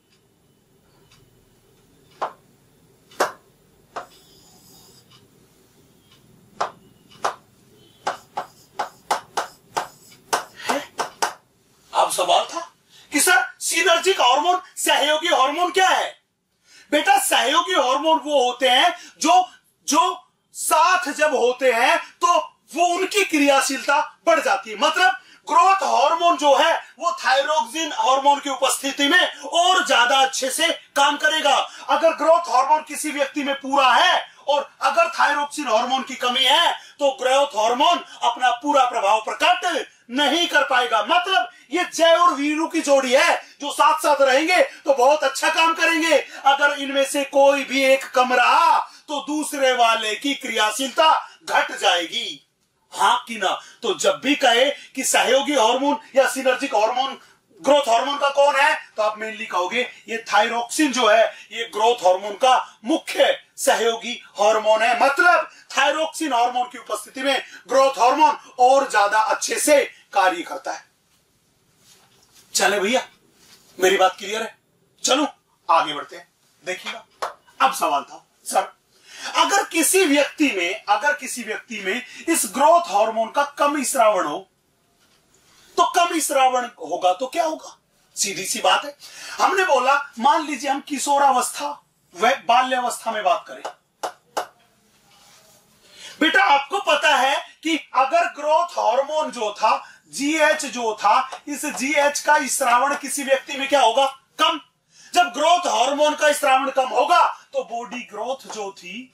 अब सवाल था कि सर सिनर्जिक हार्मोन, सहयोगी हार्मोन क्या है? बेटा सहयोगी हार्मोन वो होते हैं जो जो साथ जब होते हैं तो वो उनकी क्रियाशीलता बढ़ जाती है। मतलब ग्रोथ हार्मोन जो है वो थायरोक्सिन हार्मोन की उपस्थिति में और ज्यादा अच्छे से काम करेगा। अगर ग्रोथ हार्मोन किसी व्यक्ति में पूरा है और अगर थायरोक्सिन हार्मोन की कमी है तो ग्रोथ हार्मोन अपना पूरा प्रभाव प्रकट नहीं कर पाएगा। मतलब ये जय और वीरू की जोड़ी है, जो साथ साथ रहेंगे तो बहुत अच्छा काम करेंगे। अगर इनमें से कोई भी एक कम रहा तो दूसरे वाले की क्रियाशीलता घट जाएगी। हाँ कि ना? तो जब भी कहे कि सहयोगी हार्मोन या सिनर्जिक हार्मोन ग्रोथ हार्मोन का कौन है, तो आप मेनली कहोगे ये थायरोक्सिन जो है ये ग्रोथ हार्मोन का मुख्य सहयोगी हार्मोन है। मतलब थायरोक्सिन हार्मोन की उपस्थिति में ग्रोथ हार्मोन और ज्यादा अच्छे से कार्य करता है। चले भैया, मेरी बात क्लियर है? चलो आगे बढ़ते हैं। देखिएगा, अब सवाल था सर अगर किसी व्यक्ति में अगर किसी व्यक्ति में इस ग्रोथ हार्मोन का कम स्रावण हो तो कम स्रावण होगा तो क्या होगा? सीधी सी बात है। हमने बोला मान लीजिए हम किशोरावस्था व बाल्यावस्था में बात करें। बेटा आपको पता है कि अगर ग्रोथ हार्मोन जो था जीएच जो था, इस जीएच का स्रावण किसी व्यक्ति में क्या होगा? कम। जब ग्रोथ हार्मोन का स्रावण कम होगा तो बॉडी ग्रोथ जो थी,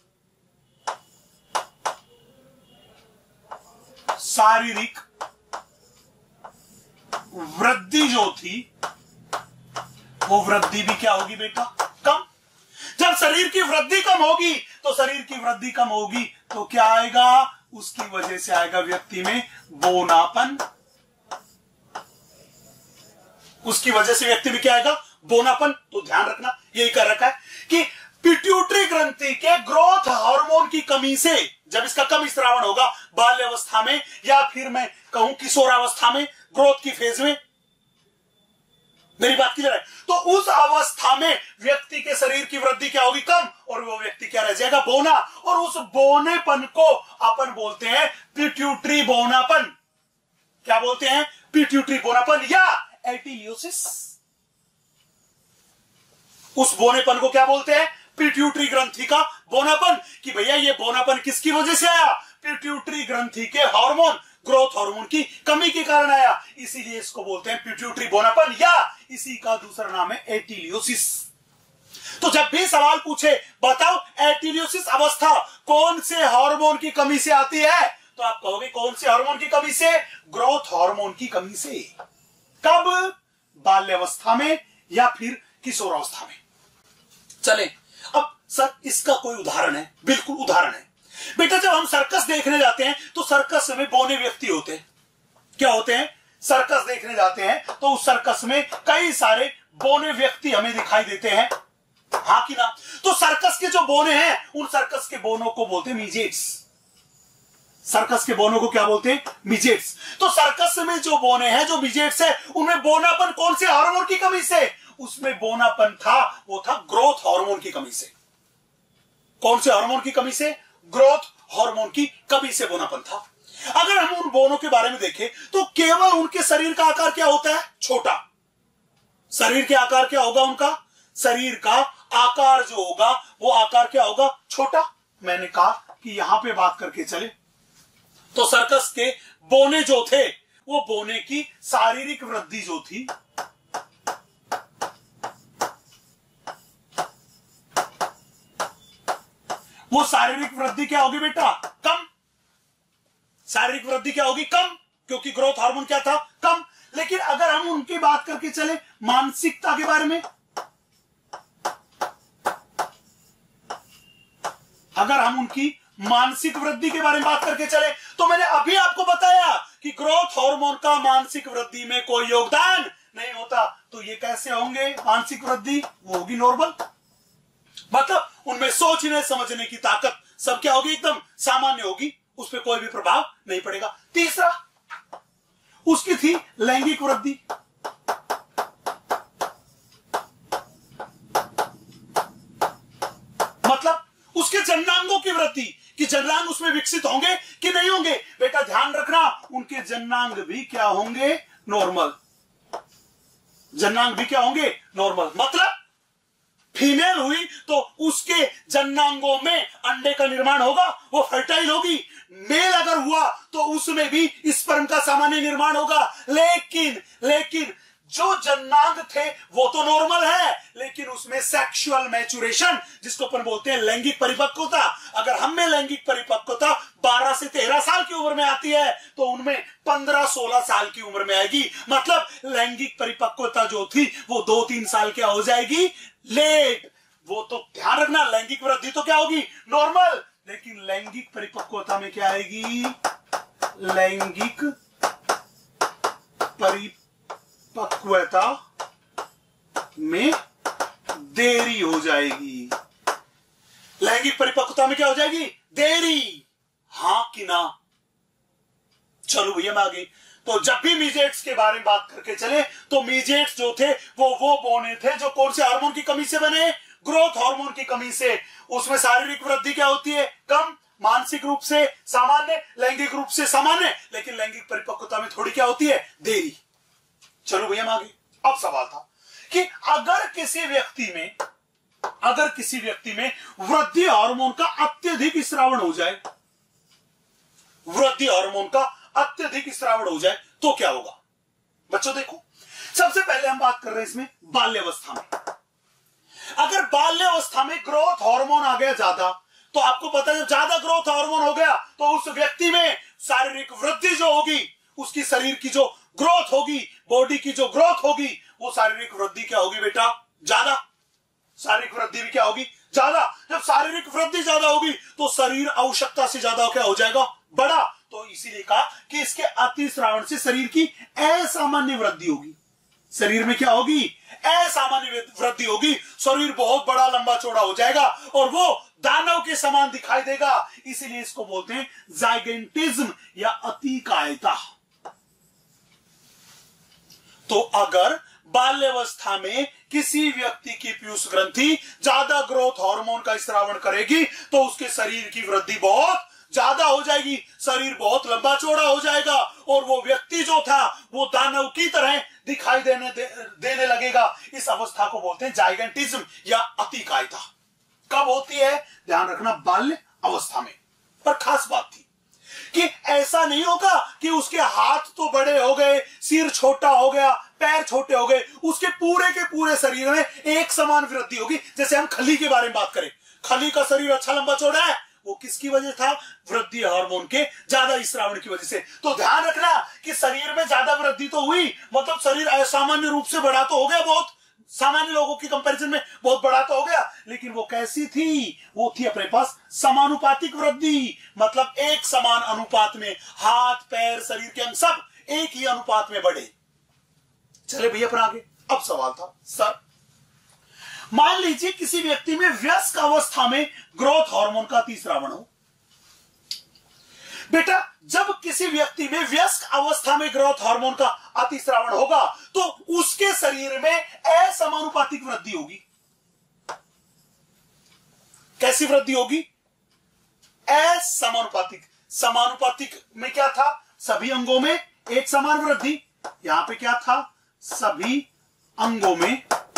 शारीरिक वृद्धि जो थी, वो वृद्धि भी क्या होगी बेटा? कम। जब शरीर की वृद्धि कम होगी तो शरीर की वृद्धि कम होगी तो क्या आएगा? उसकी वजह से आएगा व्यक्ति में बोनापन। उसकी वजह से व्यक्ति में क्या आएगा? बोनापन। तो ध्यान रखना, यही कर रखा है कि पिट्यूटरी ग्रंथि के ग्रोथ हार्मोन की कमी से जब इसका कम स्रावण होगा बाल्यावस्था में या फिर मैं कहूं किशोरावस्था में, ग्रोथ की फेज में, मेरी बात क्लियर है? तो उस अवस्था में व्यक्ति के शरीर की वृद्धि क्या होगी? कम। और वो व्यक्ति क्या रह जाएगा? बोना। और उस बोनेपन को अपन बोलते हैं पिट्यूटरी बोनापन। क्या बोलते हैं? पिट्यूटरी बोनापन या एटिलियोसिस। उस बोनेपन को क्या बोलते हैं? पिट्यूटरी ग्रंथि का बोनापन। कि भैया ये बोनापन किसकी वजह से आया? पिट्यूटरी ग्रंथि के हार्मोन ग्रोथ हार्मोन की कमी के कारण आया, इसीलिए इसको बोलते हैं पिट्यूटरी बोनापन या इसी का दूसरा नाम है एटिलियोसिस। तो जब भी सवाल पूछे बताओ एटिलियोसिस अवस्था कौन से हार्मोन की कमी से आती है, तो आप कहोगे कौन से हार्मोन की कमी से? ग्रोथ हार्मोन की कमी से। कब? बाल्यावस्था में या फिर किशोरावस्था में। चले अब सर इसका कोई उदाहरण है? बिल्कुल उदाहरण है बेटा। जब हम सर्कस देखने जाते हैं तो सर्कस में बोने व्यक्ति होते हैं। क्या होते हैं? सर्कस देखने जाते हैं तो उस सर्कस में कई सारे बोने व्यक्ति हमें दिखाई देते हैं। हाँ कि ना? तो सर्कस के जो बोने हैं उन सर्कस के बोनों को बोलते हैं मिजेट्स। सर्कस के बोनों को क्या बोलते हैं? मिजेट्स। तो सर्कस में जो बोने हैं, जो मिजेट्स है, उनमें बोनापन कौन से हार्मोन की कमी से? उसमें बोनापन था वो था ग्रोथ हार्मोन की कमी से। कौन से हार्मोन की कमी से? ग्रोथ हार्मोन की कमी से बोनापन था। अगर हम उन बोनों के बारे में देखें तो केवल उनके शरीर का आकार क्या होता है? छोटा। शरीर के आकार क्या होगा उनका? शरीर का आकार जो होगा वो आकार क्या होगा? छोटा। मैंने कहा कि यहां पे बात करके चले तो सर्कस के बोने जो थे वो बोने की शारीरिक वृद्धि जो थी वो शारीरिक वृद्धि क्या होगी बेटा? कम। शारीरिक वृद्धि क्या होगी? कम, क्योंकि ग्रोथ हार्मोन क्या था? कम। लेकिन अगर हम उनकी बात करके चले मानसिकता के बारे में, अगर हम उनकी मानसिक वृद्धि के बारे में बात करके चले, तो मैंने अभी आपको बताया कि ग्रोथ हार्मोन का मानसिक वृद्धि में कोई योगदान नहीं होता। तो ये कैसे होंगे मानसिक वृद्धि? वो होगी नॉर्मल, मतलब उनमें सोचने समझने की ताकत सब क्या होगी? एकदम सामान्य होगी, उस पर कोई भी प्रभाव नहीं पड़ेगा। तीसरा उसकी थी लैंगिक वृद्धि। मतलब उसके जननांगों की वृद्धि, कि जननांग उसमें विकसित होंगे कि नहीं होंगे। बेटा ध्यान रखना, उनके जननांग भी क्या होंगे? नॉर्मल। जननांग भी क्या होंगे? नॉर्मल। मतलब फीमेल हुई तो उसके जननांगों में अंडे का निर्माण होगा, वो फर्टाइल होगी। मेल अगर हुआ तो उसमें भी स्पर्म का सामान्य निर्माण होगा। लेकिन लेकिन जो जननांग थे वो तो नॉर्मल है, लेकिन उसमें सेक्सुअल मैच्योरेशन, जिसको अपन बोलते हैं लैंगिक परिपक्वता, अगर हम में लैंगिक परिपक्वता बारह से तेरह साल की उम्र में आती है, तो उनमें पंद्रह सोलह साल की उम्र में आएगी। मतलब लैंगिक परिपक्वता जो थी वो दो तीन साल क्या हो जाएगी? लेट। वो तो ध्यान रखना, लैंगिक वृद्धि तो क्या होगी? नॉर्मल। लेकिन लैंगिक परिपक्वता में क्या आएगी? लैंगिक परिपक्वता में देरी हो जाएगी। लैंगिक परिपक्वता में क्या हो जाएगी? देरी। हां कि ना? चलो भैया मैं आगे। तो जब भी मीजेट्स के बारे में बात करके चले, तो मीजेट्स जो थे वो वो बोने थे जो कौन से हार्मोन की कमी से बने? ग्रोथ हार्मोन की कमी से। उसमें शारीरिक वृद्धि क्या होती है? कम। मानसिक रूप से सामान्य, लैंगिक रूप से सामान्य, लेकिन लैंगिक परिपक्वता में थोड़ी क्या होती है? देरी। चलो भैया आगे। अब सवाल था कि अगर किसी व्यक्ति में अगर किसी व्यक्ति में वृद्धि हार्मोन का अत्यधिक स्रावन हो जाए, वृद्धि हार्मोन का अत्यधिक स्रावन हो जाए तो क्या होगा? बच्चों देखो, सबसे पहले हम बात कर रहे हैं इसमें बाल्यावस्था में। अगर बाल्यावस्था में ग्रोथ हार्मोन आ गया ज्यादा, तो आपको पता है जब ज्यादा ग्रोथ हार्मोन हो गया तो उस व्यक्ति में शारीरिक वृद्धि जो होगी, उसकी शरीर की जो ग्रोथ होगी, बॉडी की जो ग्रोथ होगी, वो शारीरिक वृद्धि क्या होगी बेटा? ज्यादा। शारीरिक वृद्धि भी क्या होगी? ज्यादा। जब शारीरिक वृद्धि ज्यादा होगी तो शरीर आवश्यकता से ज्यादा क्या हो जाएगा? बड़ा। तो इसीलिए कहा कि इसके अतिस्रावन से शरीर की असामान्य वृद्धि होगी। शरीर में क्या होगी? असामान्य वृद्धि होगी। शरीर बहुत बड़ा लंबा चौड़ा हो जाएगा और वो दानव के समान दिखाई देगा। इसीलिए इसको बोलते हैं जाइगेंटिज्म या अतिकायता। तो अगर बाल्यावस्था में किसी व्यक्ति की पीयूष ग्रंथि ज्यादा ग्रोथ हार्मोन का स्रावन करेगी तो उसके शरीर की वृद्धि बहुत ज्यादा हो जाएगी, शरीर बहुत लंबा चौड़ा हो जाएगा और वो व्यक्ति जो था वो दानव की तरह दिखाई देने दे, देने लगेगा। इस अवस्था को बोलते हैं जाइगेंटिज्म या अतिकायता। कब होती है? ध्यान रखना, बाल्य अवस्था में। पर खास बात थी कि ऐसा नहीं होगा कि उसके हाथ तो बड़े हो गए, सिर छोटा हो गया, पैर छोटे हो गए, उसके पूरे के पूरे शरीर में एक समान वृद्धि होगी। जैसे हम खली के बारे में बात करें, खली का शरीर अच्छा लंबा चौड़ा है, वो किसकी वजह था? वृद्धि हार्मोन के ज्यादा स्रावन की वजह से। तो ध्यान रखना कि शरीर में ज्यादा वृद्धि तो हुई, मतलब शरीर असामान्य रूप से बड़ा तो हो गया, बहुत सामान्य लोगों की कंपैरिजन में बहुत बड़ा तो हो गया, लेकिन वो कैसी थी? वो थी अपने पास समानुपातिक वृद्धि, मतलब एक समान अनुपात में हाथ पैर शरीर के अंग सब एक ही अनुपात में बढ़े। चले भैया पर आगे। अब सवाल था सर, मान लीजिए किसी व्यक्ति में वयस्क अवस्था में ग्रोथ हार्मोन का अतिस्रावन हो। बेटा जब किसी व्यक्ति में वयस्क अवस्था में ग्रोथ हार्मोन का अतिस्रावन होगा तो उसके शरीर में असमानुपातिक वृद्धि होगी। कैसी वृद्धि होगी? असमानुपातिक। समानुपातिक में क्या था? सभी अंगों में एक समान वृद्धि। यहां पे क्या था? सभी अंगों में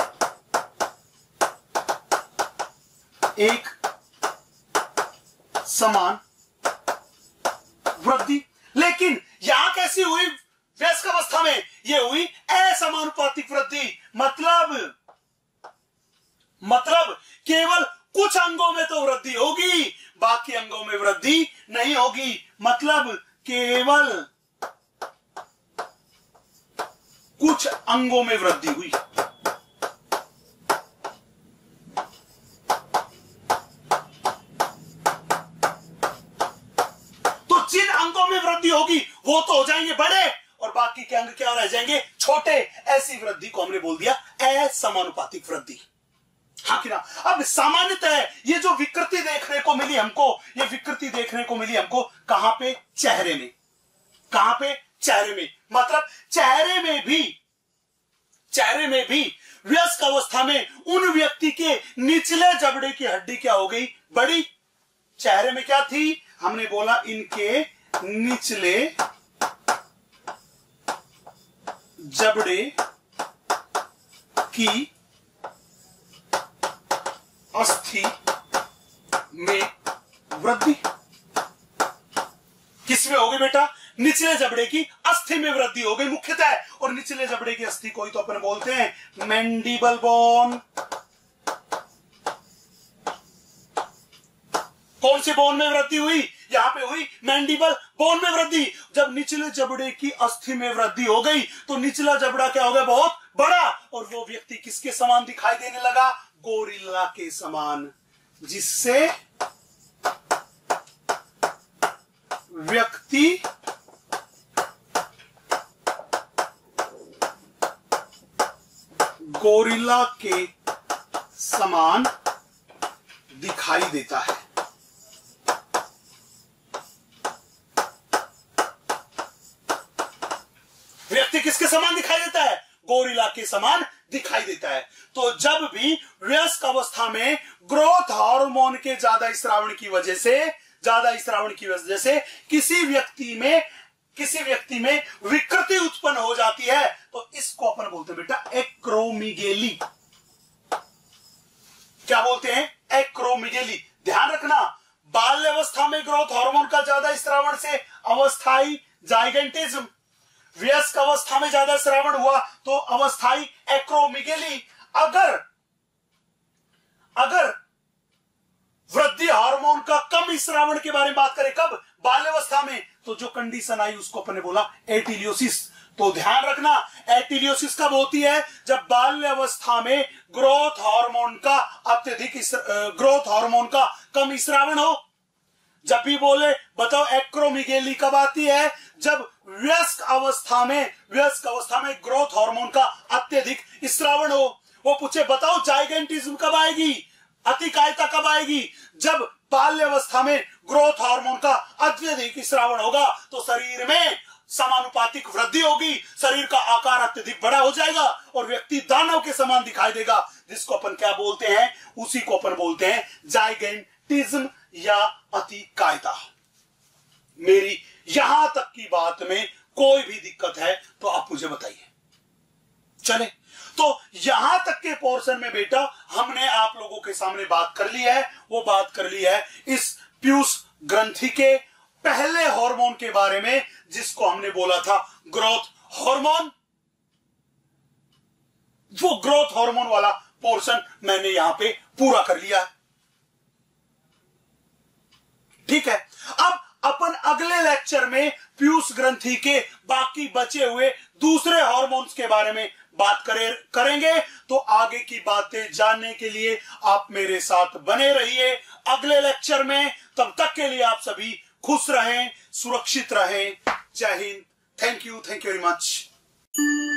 एक समान वृद्धि। लेकिन यहां कैसी हुई? वयस्क अवस्था में यह हुई असमानुपातिक वृद्धि। मतलब मतलब केवल कुछ अंगों में तो वृद्धि होगी, बाकी अंगों में वृद्धि नहीं होगी। मतलब केवल कुछ अंगों में वृद्धि हुई। तो जिन अंगों में वृद्धि होगी वो तो हो जाएंगे बड़े और बाकी के अंग क्या रह जाएंगे, छोटे। ऐसी वृद्धि को हमने बोल दिया असमानुपातिक वृद्धि। हाँ कि ना। अब सामान्यतः ये जो विकृति देखने को मिली हमको, ये विकृति देखने को मिली हमको कहां पे, चेहरे में। कहां पे, चेहरे में। मतलब चेहरे में भी, चेहरे में भी वयस्क अवस्था में उन व्यक्ति के निचले जबड़े की हड्डी क्या हो गई, बड़ी। चेहरे में क्या थी, हमने बोला इनके निचले जबड़े की अस्थि में वृद्धि। किसमें हो गई बेटा, निचले जबड़े की अस्थि में वृद्धि हो गई मुख्यतः। और निचले जबड़े की अस्थि को ही तो अपन बोलते हैं मैंडिबल बोन। कौन से बोन में वृद्धि हुई, यहां पे हुई मैंडिबल बोन में वृद्धि। जब निचले जबड़े की अस्थि में वृद्धि हो गई तो निचला जबड़ा क्या हो गया, बहुत बड़ा। और वो व्यक्ति किसके समान दिखाई देने लगा, गोरिल्ला के समान। जिससे व्यक्ति गोरिल्ला के समान दिखाई देता है। व्यक्ति किसके समान दिखाई देता है, गोरिल्ला के समान दिखाई देता है। तो जब भी वयस्क अवस्था में ग्रोथ हार्मोन के ज्यादा स्रावण की वजह से ज्यादा स्रावण की वजह से किसी व्यक्ति में किसी व्यक्ति में विकृति उत्पन्न हो जाती है तो इसको अपन बोलते हैं बेटा एक्रोमीगेली। क्या बोलते हैं, एक्रोमीगेली। ध्यान रखना, बाल्यावस्था में ग्रोथ हार्मोन का ज्यादा स्रावण से अवस्थाई जाइगेंटिज्म, वयस्क अवस्था में ज्यादा श्रावण हुआ तो अवस्थाई एक्रोमीगेली। अगर अगर वृद्धि हार्मोन का कम श्रावण के बारे में बात करें, कब, बाल्यावस्था में, तो जो कंडीशन आई उसको अपने बोला एटिलियोसिस। तो ध्यान रखना, एटिलियोसिस कब होती है, जब बाल्यावस्था में ग्रोथ हार्मोन का अत्यधिक ग्रोथ हार्मोन का कम श्रावण हो। जब भी बोले बताओ एक्रोमीगेली कब आती है, जब वयस्क अवस्था में वयस्क अवस्था में ग्रोथ हार्मोन का अत्यधिक स्रावण हो। वो पूछे बताओ जाइगेंटिज्म कब आएगी, अतिकायता कब आएगी, जब बाल्यावस्था में ग्रोथ हार्मोन का अत्यधिक स्रावण होगा तो शरीर में समानुपातिक वृद्धि होगी, शरीर का आकार अत्यधिक बड़ा हो जाएगा और व्यक्ति दानव के समान दिखाई देगा। जिसको अपन क्या बोलते हैं, उसी को अपन बोलते हैं जाइगेंटिज्म या अतिकायता। मेरी यहां तक की बात में कोई भी दिक्कत है तो आप मुझे बताइए। चले, तो यहां तक के पोर्शन में बेटा हमने आप लोगों के सामने बात कर ली है। वो बात कर ली है इस पीयूष ग्रंथि के पहले हार्मोन के बारे में, जिसको हमने बोला था ग्रोथ हार्मोन। वो ग्रोथ हार्मोन वाला पोर्शन मैंने यहां पे पूरा कर लिया है। ठीक है, अब अपन अगले लेक्चर में पीयूष ग्रंथि के बाकी बचे हुए दूसरे हार्मोन्स के बारे में बात करें करेंगे। तो आगे की बातें जानने के लिए आप मेरे साथ बने रहिए अगले लेक्चर में। तब तक के लिए आप सभी खुश रहें, सुरक्षित रहें। जय Hind. Thank you, thank you very much.